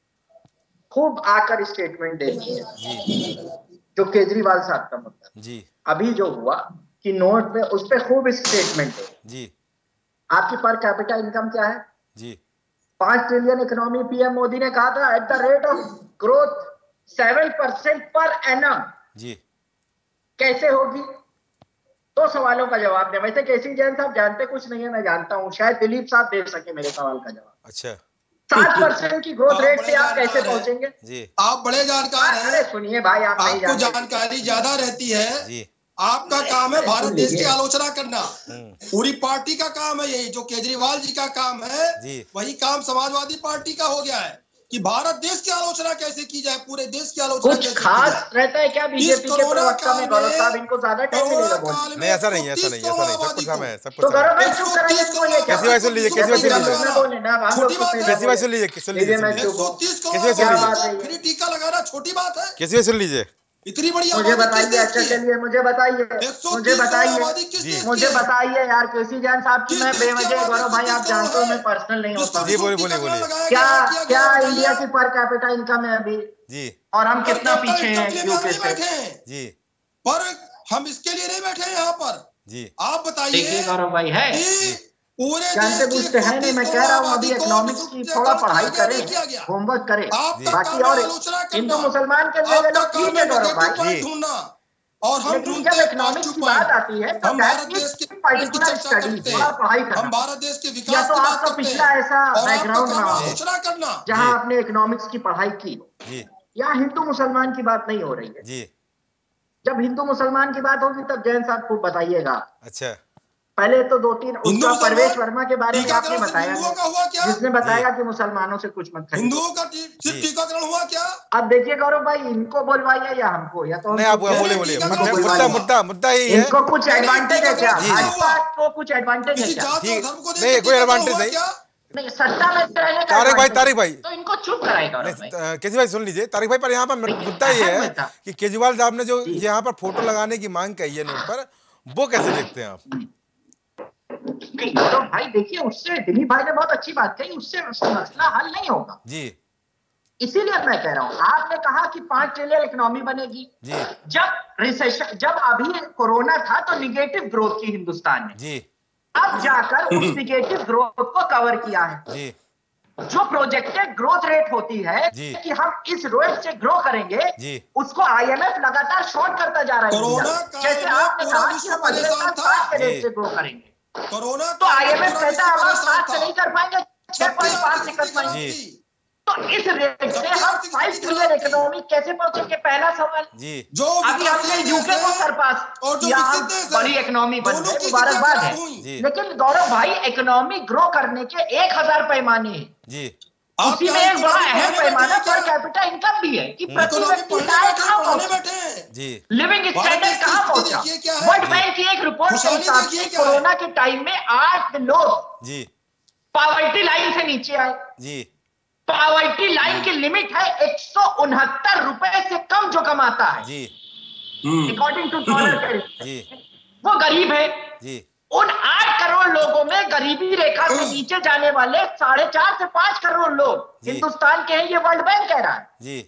खूब आकर स्टेटमेंट देती है जी जो केजरीवाल साहब का मुद्दा जी अभी जो हुआ कि नोट पे, उस पे खूब स्टेटमेंट है जी। आपकी पर कैपिटा इनकम क्या है जी 5 ट्रिलियन इकोनॉमी पीएम मोदी ने कहा था at the rate of growth 7% पर एनम जी। कैसे होगी? 2 सवालों का जवाब दे। वैसे केसी जैन साहब जानते कुछ नहीं है, मैं जानता हूं, शायद दिलीप साहब दे सके मेरे सवाल का जवाब। अच्छा। 7% की ग्रोथ रेट से आप कैसे पहुंचेंगे? जी आप बड़े जानकार हैं। अरे सुनिए भाई, आप नहीं आपको जानते। जानकारी ज्यादा रहती है जी। आपका काम है भारत देश की आलोचना करना। पूरी पार्टी का काम है यही, जो केजरीवाल जी का काम है वही काम समाजवादी पार्टी का हो गया है कि भारत देश की आलोचना कैसे की जाए, पूरे देश की आलोचना कुछ खास रहता है क्या बीजेपी के प्रवक्ता में? गौरव साहब, इनको ज्यादा टाइम मिलेगा बोलने? नहीं ऐसा नहीं, ऐसा नहीं, ऐसा नहीं, सब कुछ समय है, सब कुछ तो समय गौरव भाई चुप कराइए इनको। ये क्या? कैसी बात सुन लीजिए, कैसी बात सुन लीजिए, बोले ना, हम लोग कैसी बात सुन लीजिए, सुन लीजिए, मैं चुप हूं। 130 कैसी बात सुन क्या लीजिए, बात है ये? फ्री टीका लगाना छोटी बात है? कैसी बात सुन लीजिए। इतनी बड़ी मुझे बताइए। अच्छा चलिए मुझे बताइए, मुझे बताइए, मुझे बताइए यार केसी जैन साहब की मैं बेवजह, गौरव भाई आप जानते हो मैं पर्सनल नहीं होता। जी बोलिए बोलिए बोलिए। क्या इंडिया की पर कैपिटा इनकम है अभी जी, और हम कितना पीछे हैं यूके से? जी पर हम इसके लिए नहीं बैठे यहाँ पर जी। आप बताइए। देखिए गौरव भाई है पूरे जानते बूझते है नहीं, मैं कह रहा हूँ अभी इकोनॉमिक्स की थोड़ा पढ़ाई करें, होमवर्क करें। बाकी और हिंदू मुसलमान के लिए लोग ठीक है गौरव भाई, और हम लेकिन जब इकोनॉमिक्स की बात आती है तो पर्टिकुलर स्टडी थोड़ा पढ़ाई करना। हम भारत देश के या विकास तो आपका पिछला ऐसा बैकग्राउंड ना हो आलोचना करना जहाँ आपने इकोनॉमिक्स की पढ़ाई की, या हिंदू मुसलमान की बात नहीं हो रही है जी। जब हिंदू मुसलमान की बात होगी तब जैन साहब खूब बताइएगा। अच्छा। पहले तो 2-3 उसका परवेश वर्मा के बारे में आपने बताया, जिसने बताया कि मुसलमानों से कुछ मत खरीदो। हिंदुओं का सिर्फ टीकाकरण हुआ क्या? अब देखिए गौरव भाई, इनको बोलवाइए या हमको, या तो नहीं आप बोले बोलिए, मुद्दा यही है। इनको कुछ एडवांटेज है क्या? भाजपा को कुछ एडवांटेज है क्या? नहीं कोई एडवांटेज नहीं। नहीं सत्ता में रहने का तारिक भाई तो इनको चुप कराएगा। केजरीवाल सुन लीजिए तारिक भाई, पर यहाँ पर मुद्दा ये है कि केजरीवाल साहब ने जो यहाँ पर फोटो लगाने की मांग कही है नोट पर, वो कैसे देखते हैं आप? नहीं तो भाई देखिए, उससे दिलीप भाई ने बहुत अच्छी बात कही, उससे मसला हल नहीं होगा जी। इसीलिए मैं कह रहा हूँ, आपने कहा कि 5 ट्रिलियन इकोनॉमी बनेगी जी। जब रिसेशन, जब अभी कोरोना था तो निगेटिव ग्रोथ की हिंदुस्तान ने जी। अब जाकर उस निगेटिव ग्रोथ को कवर किया है जी। जो प्रोजेक्टेड ग्रोथ रेट होती है कि हम इस रेट से ग्रो करेंगे जी। उसको आईएमएफ लगातार शॉर्ट करता जा रहा है। जैसे आपने कहा कि हम अगले साल 7 के रेट से ग्रो करेंगे, कोरोना तो आईएमएफ कहता है हम 7 से नहीं कर पाएंगे, 6.5 से कर पाएंगे। तो इस रेट से हम 5 ट्रिलियन इकोनॉमी कैसे पहुंचेंगे? पहला सवाल जी। जो अभी हमने यूके को सरपास किया, बड़ी इकोनॉमी बन गई, मुबारकबाद है। लेकिन गौरव भाई इकोनॉमी ग्रो करने के 1000 पैमाने हैं जी। उसी में एक बड़ा अहम पैमाना पर कैपिटा इनकम भी है कि प्रति व्यक्ति आय कहाँ पहुंचे, लिविंग स्टैंडर्ड कहाँ पहुंचा। वर्ल्ड बैंक की एक रिपोर्ट के हिसाब से कोरोना के टाइम में 8 लोग जी पॉवर्टी लाइन से नीचे आए जी। पॉवर्टी लाइन की लिमिट है 169 रुपए से कम जो कमाता है जी, अकॉर्डिंग टू डॉलर जी, वो गरीब है जी। उन 8 करोड़ लोगों में गरीबी रेखा से नीचे जाने वाले 4.5 से 5 करोड़ लोग हिंदुस्तान के हैं, ये वर्ल्ड बैंक कह रहा है जी।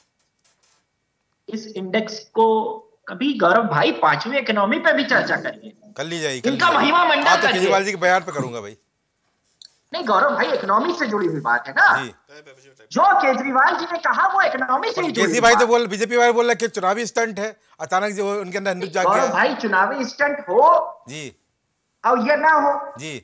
इस इंडेक्स को कभी गौरव भाई 5वीं इकोनॉमी पे भी चर्चा करिए, कर ली जाएगी, इनका महिमा मंडल तो केजरीवाल जी के बयान पे करूंगा भाई। नहीं गौरव भाई, इकोनॉमी से जुड़ी हुई बात है ना जी। जो केजरीवाल जी ने कहा वो इकोनॉमी से ही जुड़ी। भाई तो बोल, बीजेपी वाले बोल रहे कि चुनावी स्टंट है, अचानक जो उनके अंदर हिंदू जाग गया। भाई चुनावी स्टंट हो जी और ये ना हो जी,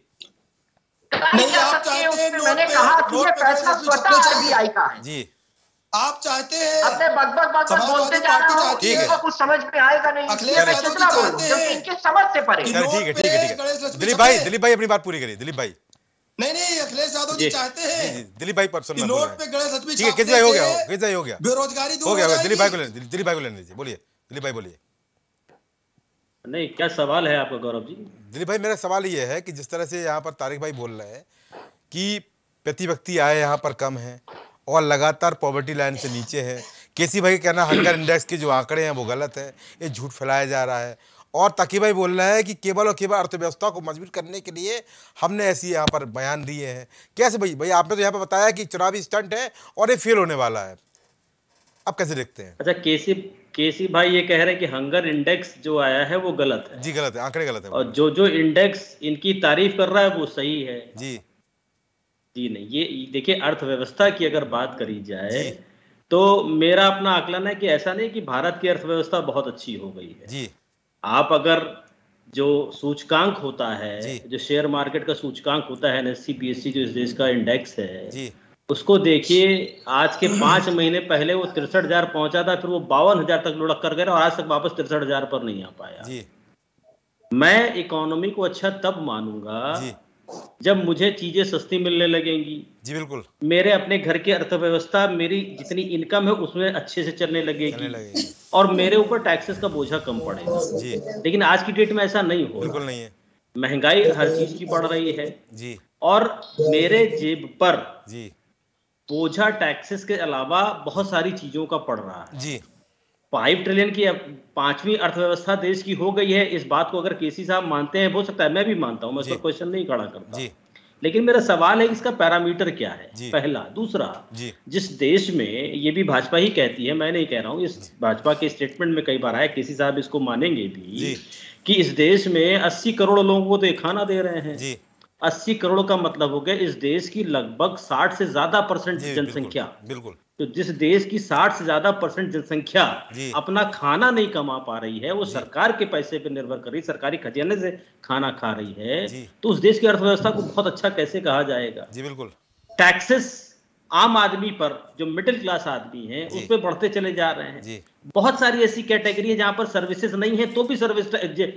मैंने कहा कि ये फैसला स्वतः आरबीआई का है जी। आप चाहते हैं अपने बक बोलते जा रहे हो, इनको कुछ समझ में आएगा नहीं, इसलिए मैं कितना बोलूं क्योंकि इनके समझ से परे। ठीक है दिलीप भाई अपनी बात पूरी करिए। दिलीप भाई नहीं अखिलेश यादव जी चाहते हैं दिलीप भाई पर्सन नोट पे गणेश हथवी, ठीक है केजरीवाल हो गया बेरोजगारी हो गया। दिलीप भाई को लेने दीजिए, बोलिए दिलीप भाई बोलिए। नहीं क्या सवाल है आपका गौरव जी? दिलीप भाई मेरा सवाल ये है कि जिस तरह से यहाँ पर तारिक भाई बोल रहे हैं कि प्रति व्यक्ति आय यहाँ पर कम है और लगातार पॉवर्टी लाइन से नीचे है, केसी भाई कहना हंगर इंडेक्स के जो आंकड़े हैं वो गलत है, ये झूठ फैलाया जा रहा है। और तकी भाई बोल रहे हैं कि केवल और केवल अर्थव्यवस्था को मजबूत करने के लिए हमने ऐसी यहाँ पर बयान दिए हैं। कैसे भाई आपने तो यहाँ पर बताया कि चुनावी स्टंट है और ये फेल होने वाला है, आप कैसे देखते हैं? अच्छा, केसी भाई ये कह रहे हैं कि हंगर इंडेक्स जो आया है वो गलत है। जी गलत है, आंकड़े गलत है। और जो इंडेक्स इनकी तारीफ कर रहा है वो सही है। जी नहीं, ये देखिए, अर्थव्यवस्था की अगर बात करी जाए तो मेरा अपना आकलन है कि ऐसा नहीं कि भारत की अर्थव्यवस्था बहुत अच्छी हो गई है। जी आप अगर जो सूचकांक होता है, जो शेयर मार्केट का सूचकांक होता है, NSE BSE जो इस देश का इंडेक्स है जी, उसको देखिए, आज के 5 महीने पहले वो 63,000 पहुंचा था, फिर वो 52,000 तक लुढ़क कर गया और आज तक वापस 63,000 पर नहीं आ पाया जी। मैं इकोनॉमी को अच्छा तब मानूंगा जी जब मुझे चीजें सस्ती मिलने लगेंगी। जी बिल्कुल। मेरे अपने घर की अर्थव्यवस्था, मेरी जितनी इनकम है उसमें अच्छे से चलने लगेगी और मेरे ऊपर टैक्सेस का बोझा कम पड़ेगा जी। लेकिन आज की डेट में ऐसा नहीं हो, बिल्कुल नहीं है। महंगाई हर चीज की बढ़ रही है जी, और मेरे जेब पर जी बोझा टैक्सेस के अलावा बहुत सारी चीजों का पड़ रहा है जी। 5 ट्रिलियन की 5वीं अर्थव्यवस्था देश की हो गई है। इस बात को अगर केसी साहब मानते हैं, हो सकता है मैं भी मानता हूं, मैं इस पर क्वेश्चन नहीं खड़ा करता जी। लेकिन मेरा सवाल है इसका पैरामीटर क्या है, पहला। दूसरा, जिस देश में, ये भी भाजपा ही कहती है, मैं नहीं कह रहा हूं, इस भाजपा के स्टेटमेंट में कई बार आया, केसी साहब इसको मानेंगे भी, कि इस देश में 80 करोड़ लोगों को तो ये खाना दे रहे हैं। 80 करोड़ का मतलब हो गया इस देश की लगभग 60 से ज्यादा % जनसंख्या। बिल्कुल। तो जिस देश की 60 से ज्यादा % जनसंख्या अपना खाना नहीं कमा पा रही है, वो सरकार के पैसे पे निर्भर कर रही, सरकारी खजाने से खाना खा रही है, तो उस देश की अर्थव्यवस्था को बहुत अच्छा कैसे कहा जाएगा? जी बिल्कुल। टैक्सेस आम आदमी पर, जो मिडिल क्लास आदमी है, उस पर बढ़ते चले जा रहे हैं। बहुत सारी ऐसी कैटेगरी है जहां पर सर्विसेज नहीं है तो भी सर्विस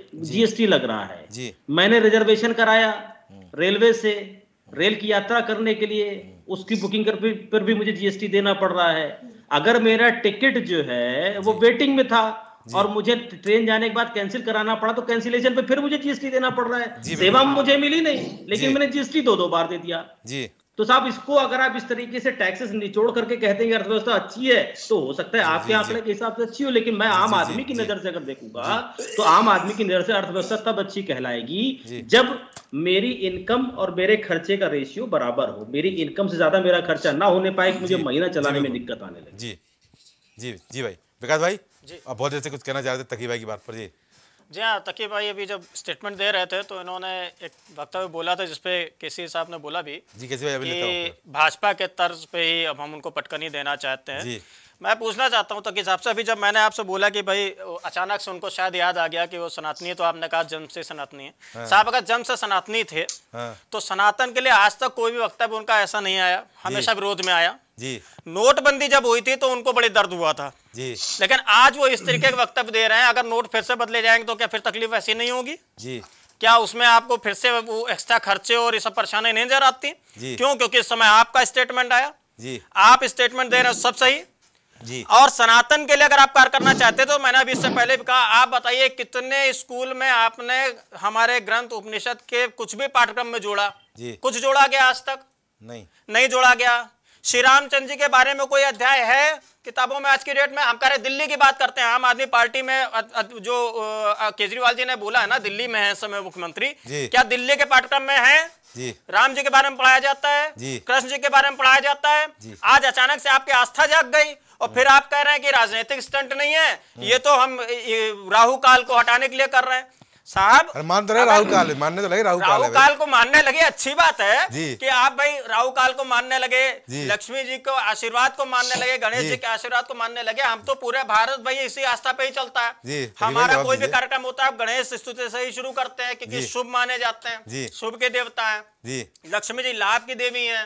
GST लग रहा है। मैंने रिजर्वेशन कराया रेलवे से, रेल की यात्रा करने के लिए, उसकी बुकिंग पर भी मुझे GST देना पड़ रहा है। अगर मेरा टिकट जो है वो वेटिंग में था और मुझे ट्रेन जाने के बाद कैंसिल कराना पड़ा, तो कैंसिलेशन पे फिर मुझे GST देना पड़ रहा है। सेवा मुझे मिली नहीं, लेकिन मैंने GST 2 बार दे दिया जी। तो साहब, इसको अगर आप इस तरीके से टैक्सेस निचोड़ करके कहते हैं कि अर्थव्यवस्था अच्छी है, तो हो सकता है आपके आंकड़े के हिसाब से अच्छी हो, लेकिन मैं आम आदमी की नजर से अगर देखूंगा तो आम आदमी की नजर से अर्थव्यवस्था तब अच्छी कहलाएगी जब मेरी इनकम और मेरे खर्चे का रेशियो बराबर हो। मेरी इनकम से ज्यादा मेरा खर्चा ना होने पाए, मुझे महीना चलाने में दिक्कत आने लगे। जी जी जी भाई। विकास भाई आप बहुत देर से कुछ कहना चाह रहे थे तकी भाई की बात पर। जी हाँ, तकी भाई अभी जब स्टेटमेंट दे रहे थे तो इन्होंने एक वक्तव्य बोला था जिसपे केसी साहब ने बोला भी जी, केसी भाई अभी कि भाजपा के तर्ज पे ही अब हम उनको पटकनी देना चाहते हैं। मैं पूछना चाहता हूँ तकी साहब से, अभी जब मैंने आपसे बोला कि भाई अचानक से उनको शायद याद आ गया कि वो सनातनी है, तो आपने कहा जन्म से सनातनी है। साहब, अगर जन्म से सनातनी थे तो सनातन के लिए आज तक कोई भी वक्तव्य उनका ऐसा नहीं आया, हमेशा विरोध में आया जी। नोटबंदी जब हुई थी तो उनको बड़ी दर्द हुआ था जी, लेकिन आज वो इस तरीके के वक्तव्य दे रहे हैं। अगर नोट फिर से बदले जाएंगे तो क्या फिर तकलीफ ऐसी नहीं होगी जी? क्या उसमें आपको फिर से वो एक्स्ट्रा खर्चे और ये सब परेशानी नहीं नजर आती? क्यों? क्योंकि इस समय आपका स्टेटमेंट आया जी, आप स्टेटमेंट दे रहे हैं, सब सही जी। और सनातन के लिए अगर आप कार्य करना चाहते तो मैंने अभी इससे पहले भी कहा, आप बताइए कितने स्कूल में आपने हमारे ग्रंथ उपनिषद के कुछ भी पाठ्यक्रम में जोड़ा? कुछ जोड़ा गया आज तक? नहीं जोड़ा गया। श्री रामचंद्र जी के बारे में कोई अध्याय है किताबों में आज की डेट में? हम कह रहे दिल्ली की बात करते हैं, आम आदमी पार्टी में जो केजरीवाल जी ने बोला है ना, दिल्ली में है समय मुख्यमंत्री, क्या दिल्ली के पाठ्यक्रम में है राम जी के बारे में पढ़ाया जाता है, कृष्ण जी के बारे में पढ़ाया जाता है? आज अचानक से आपकी आस्था जाग गई और फिर आप कह रहे हैं कि राजनीतिक स्टंट नहीं है, ये तो हम राहु काल को हटाने के लिए कर रहे हैं। साहब मान तो रहे राहु काल, मानने तो लगे राहु काल को मानने लगे, अच्छी बात है कि आप भाई राहु काल को मानने लगे, लक्ष्मी जी को आशीर्वाद को मानने लगे, गणेश जी के आशीर्वाद को मानने लगे। हम तो पूरे भारत भाई इसी आस्था पे ही चलता है। हमारा कोई भी कार्यक्रम होता है गणेश स्तुति से ही शुरू करते हैं क्योंकि शुभ माने जाते हैं, शुभ के देवता है, लक्ष्मी जी लाभ की देवी है।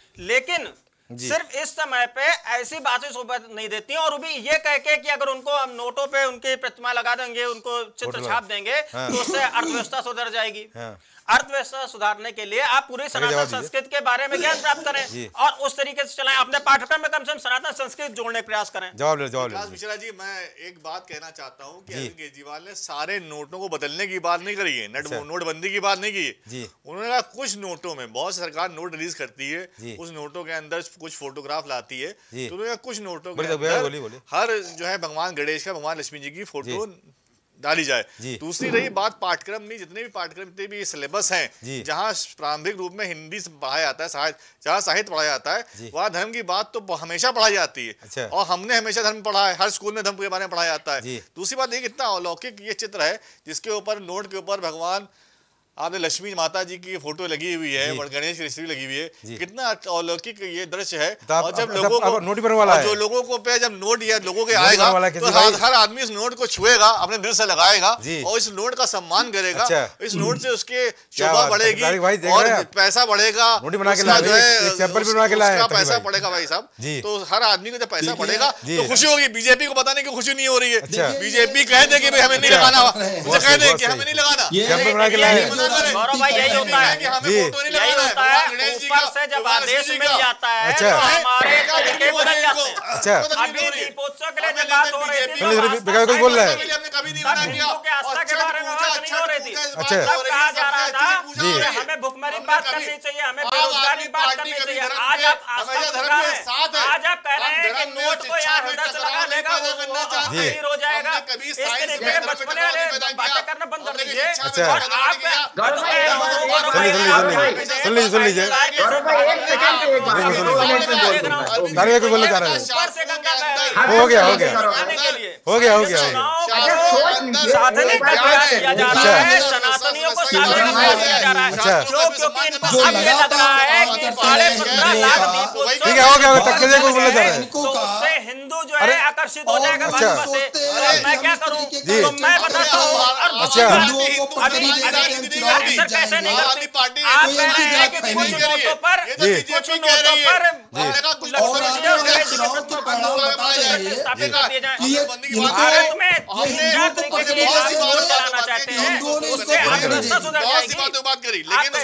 लेकिन सिर्फ इस समय पे ऐसी बातें शोभा नहीं देती हैं, और भी ये कह के कि अगर उनको हम नोटों पे उनकी प्रतिमा लगा देंगे, उनको चित्र छाप देंगे तो उससे अर्थव्यवस्था सुधर जाएगी। अर्थव्यवस्था सुधारने के लिए आप पूरी सनातन संस्कृति के बारे में ज्ञान प्राप्त करें और उस तरीके से चलाएं। अपने पाठ्यक्रम में कम से कम सनातन संस्कृति जोड़ने का प्रयास करें। जवाब मिश्रा जी, मैं एक बात कहना चाहता हूं कि अरविंद केजरीवाल ने सारे नोटों को बदलने की बात नहीं करी है, नोटबंदी की बात नहीं की है। उन्होंने कहा कुछ नोटों में, बहुत सरकार नोट रिलीज करती है, उस नोटों के अंदर कुछ फोटोग्राफ लाती है, तो उन्होंने कुछ नोटों के अंदर हर जो है भगवान गणेश का, भगवान लक्ष्मी जी की फोटो डाली जाए। दूसरी रही बात पाठ्यक्रम में, जितने भी पाठ्यक्रम, जितने भी सिलेबस हैं, जहां प्रारंभिक रूप में हिंदी से पढ़ाया जाता है, जहां साहित्य पढ़ाया जाता है, वहां धर्म की बात तो हमेशा पढ़ाई जाती है। और हमने हमेशा धर्म पढ़ा है, हर स्कूल में धर्म के बारे में पढ़ाया जाता है। दूसरी बात ये, कितना अलौकिक ये चित्र है जिसके ऊपर, नोट के ऊपर भगवान, आपने लक्ष्मी माता जी की फोटो लगी हुई है, गणेश की तस्वीर लगी हुई है, कितना अलौकिक ये दृश्य है। और जब लोगों को नोट बनने वाला है, जो लोगों को पे जब नोट या लोगों के आएगा तो हर आदमी इस नोट को छुएगा, अपने दिल से लगाएगा और इस नोट का सम्मान करेगा। इस नोट से उसके शोभा बढ़ेगी और पैसा बढ़ेगा, पैसा बढ़ेगा भाई साहब। तो हर आदमी को जब पैसा बढ़ेगा तो खुशी होगी। बीजेपी को पता नहीं कि खुशी नहीं हो रही है। बीजेपी कह दे कि हमें नहीं लगाना, कह दे कि हमें नहीं लगाना। गौरव भाई, यही होता है, यही होता है। ऊपर से जब आदेश मिल जाता है तो हमारे तरीके बदल जाते हैं। अभी दीपोत्सव के लिए जब बात हो रही थी, कोई बोल रहा है, हिंदू के आस्था के बारे में बात नहीं हो रही थी, तब कहा जा रहा था कि हमें भुखमरी बात करनी चाहिए, हमें बेरोजगारी बात करनी चाहिए। आज आप आस्था सुधार रहे हैं, आज आप कह रहे हैं कि नोट को यहाँ हृदय से लगा लेगा, वो हो जाएगा। इस तरीके के बचपने वाले बातें करना बंद कर दीजिए। सुन लीजिए बोलना चाह रहे हैं। हो गया साधने का प्रयास किया जा रहा है, सनातनियों को साधने का प्रयास किया जा रहा है। क्योंकि इनको अब ये लग रहा है कि 15.5 लाख दीपोत्सव बोलना चाह रहे हैं, तो उससे हिंदू जो है आकर्षित हो जाएगा भाजपा से। मैं क्या करूं, तो मैं बताता हूँ। अक्सर कैसे नहीं करती, आप कह रहे हैं कि कुछ नोटों पर स्थापित कर दिए जाए। भारत में 4 तरीके के नोट चलाना चाहते हैं, उससे अर्थव्यवस्था सुधर जाएगी।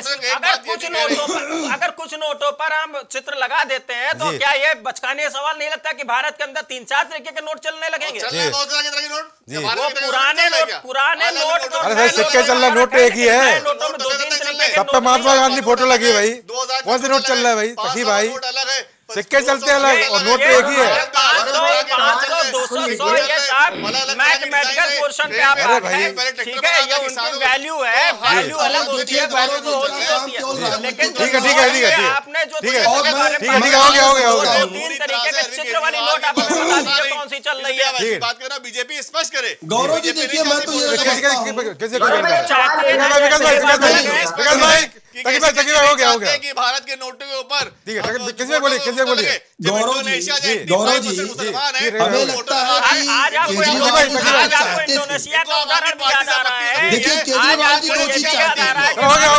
अगर कुछ नोटों पर हम चित्र लगा देते हैं तो क्या ये बचकाने सवाल नहीं लगता कि भारत के अंदर 3-4 तरीके के नोट चलने लगेंगे? वो पुराने नोट, अरे सिक्के चल रहा, नोट एक ही है, सब पे महात्मा गांधी फोटो लगी है भाई। कौन से नोट चल रहा है भाई? तकी भाई, सिक्के चलते अलग और नोट एक ही है। 500, 200, ये सब मैथमेटिकल पोर्शन पे आप ठीक है, ये उनकी वैल्यू है, वैल्यू अलग होती है, वैल्यू तो होती है। लेकिन ठीक है आपने जो ठीक है, हो गया 3 तरीके के चित्र वाली नोट आपने बता दीजिए कौन सी चल रही है। बात करना, बीजेपी स्पष्ट करे। गौरव जी देखिए, मैं तो ये हो गया कि भारत के नोटों के ऊपर किसने बोली गौरव जी हमें लगता है कि आज आपको इंडोनेशिया का उदाहरण दिया जा रहा है। देखिए केजरीवाल जी दो चीज चाहते हैं।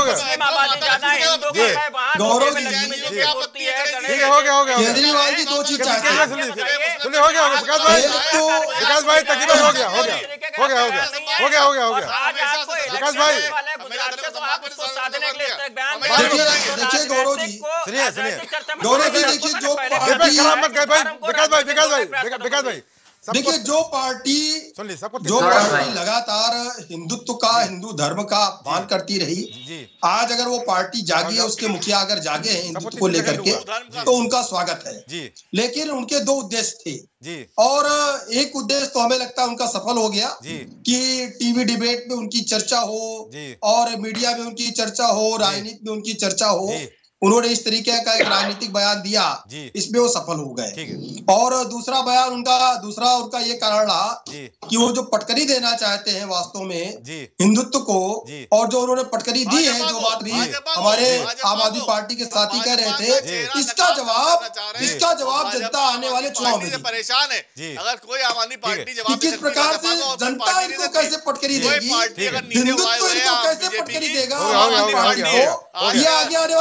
गौरव जी केजरीवाल जी दो चीज चाहते हैं। विकास भाई तकरीबन हो गया विकास भाई। देखिए गौरव जी देखिए जो विकास भाई देखिए जो पार्टी लगातार हिंदुत्व का, हिंदू धर्म का अपमान करती रही, आज अगर वो पार्टी जागी है, उसके मुखिया अगर जागे हैं हिंदुत्व को लेकर के, तो उनका स्वागत है। लेकिन उनके 2 उद्देश्य थे और एक उद्देश्य तो हमें लगता है उनका सफल हो गया कि टीवी डिबेट में उनकी चर्चा हो और मीडिया में उनकी चर्चा हो, राजनीति में उनकी चर्चा हो। उन्होंने इस तरीके का एक राजनीतिक बयान दिया, इसमें वो सफल हो गए। और दूसरा बयान उनका ये कारण रहा कि वो जो पटकनी देना चाहते हैं वास्तव में हिंदुत्व को, और जो उन्होंने पटकनी दी है, जो बात भी हमारे आम आदमी पार्टी के साथी कह रहे थे, इसका जवाब जनता आने वाले चुनाव में परेशान है। अगर कोई आम आदमी पार्टी जवाब किस प्रकार से जनता इनको कैसे पटकनी देगी, हिंदुत्व इनको कैसे पटकनी देगा, ये आगे आने वाला चुनाव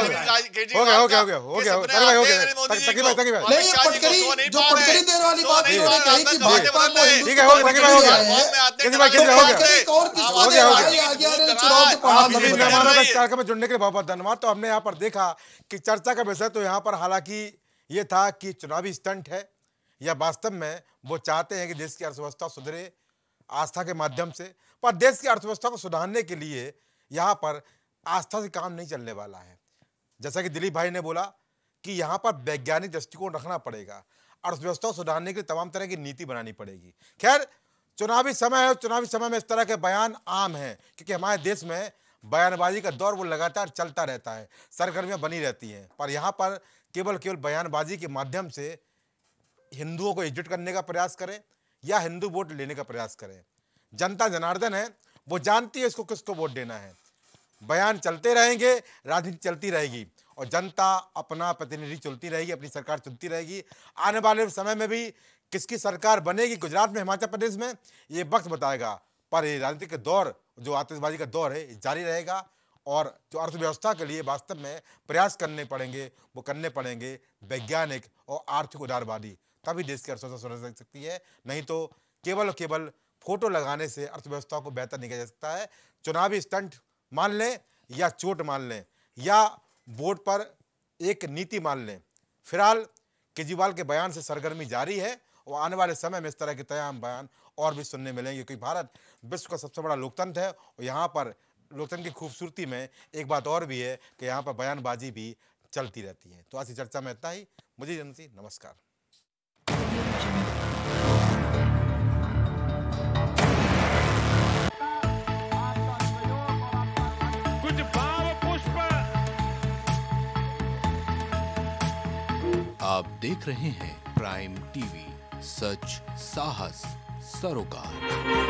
जुड़ने के लिए बहुत बहुत धन्यवाद। तो हमने यहाँ पर देखा कि चर्चा का विषय तो यहाँ पर हालांकि ये था कि चुनावी स्टंट है या वास्तव में वो चाहते हैं कि देश की अर्थव्यवस्था सुधरे आस्था के माध्यम से, पर देश की अर्थव्यवस्था को सुधारने के लिए यहाँ पर आस्था से काम नहीं चलने वाला है। जैसा कि दिलीप भाई ने बोला कि यहाँ पर वैज्ञानिक दृष्टिकोण रखना पड़ेगा, अर्थव्यवस्था को सुधारने के लिए तमाम तरह की नीति बनानी पड़ेगी। खैर, चुनावी समय है, चुनावी समय में इस तरह के बयान आम हैं क्योंकि हमारे देश में बयानबाजी का दौर वो लगातार चलता रहता है, सरगर्मियाँ बनी रहती हैं, पर यहाँ पर केवल बयानबाजी के माध्यम से हिंदुओं को एकजुट करने का प्रयास करें या हिंदू वोट लेने का प्रयास करें। जनता जनार्दन है, वो जानती है इसको किसको वोट देना है। बयान चलते रहेंगे, राजनीति चलती रहेगी और जनता अपना प्रतिनिधि चुनती रहेगी, अपनी सरकार चुनती रहेगी। आने वाले समय में भी किसकी सरकार बनेगी गुजरात में, हिमाचल प्रदेश में, ये वक्त बताएगा। पर ये राजनीति का दौर, जो आतिशबाजी का दौर है, जारी रहेगा और जो अर्थव्यवस्था के लिए वास्तव में प्रयास करने पड़ेंगे वो करने पड़ेंगे वैज्ञानिक और आर्थिक उदारवादी, तभी देश की अर्थव्यवस्था सुधर सकती है। नहीं तो केवल फोटो लगाने से अर्थव्यवस्था को बेहतर नहीं किया जा सकता है। चुनावी स्टंट मान लें या चोट मान लें या वोट पर एक नीति मान लें, फिलहाल केजरीवाल के बयान से सरगर्मी जारी है और आने वाले समय में इस तरह के तमाम बयान और भी सुनने मिलेंगे क्योंकि भारत विश्व का सबसे बड़ा लोकतंत्र है और यहाँ पर लोकतंत्र की खूबसूरती में एक बात और भी है कि यहाँ पर बयानबाजी भी चलती रहती है। तो आज की चर्चा में इतना ही। मुझे जनसी नमस्कार। आप देख रहे हैं प्राइम टीवी, सच साहस सरोकार।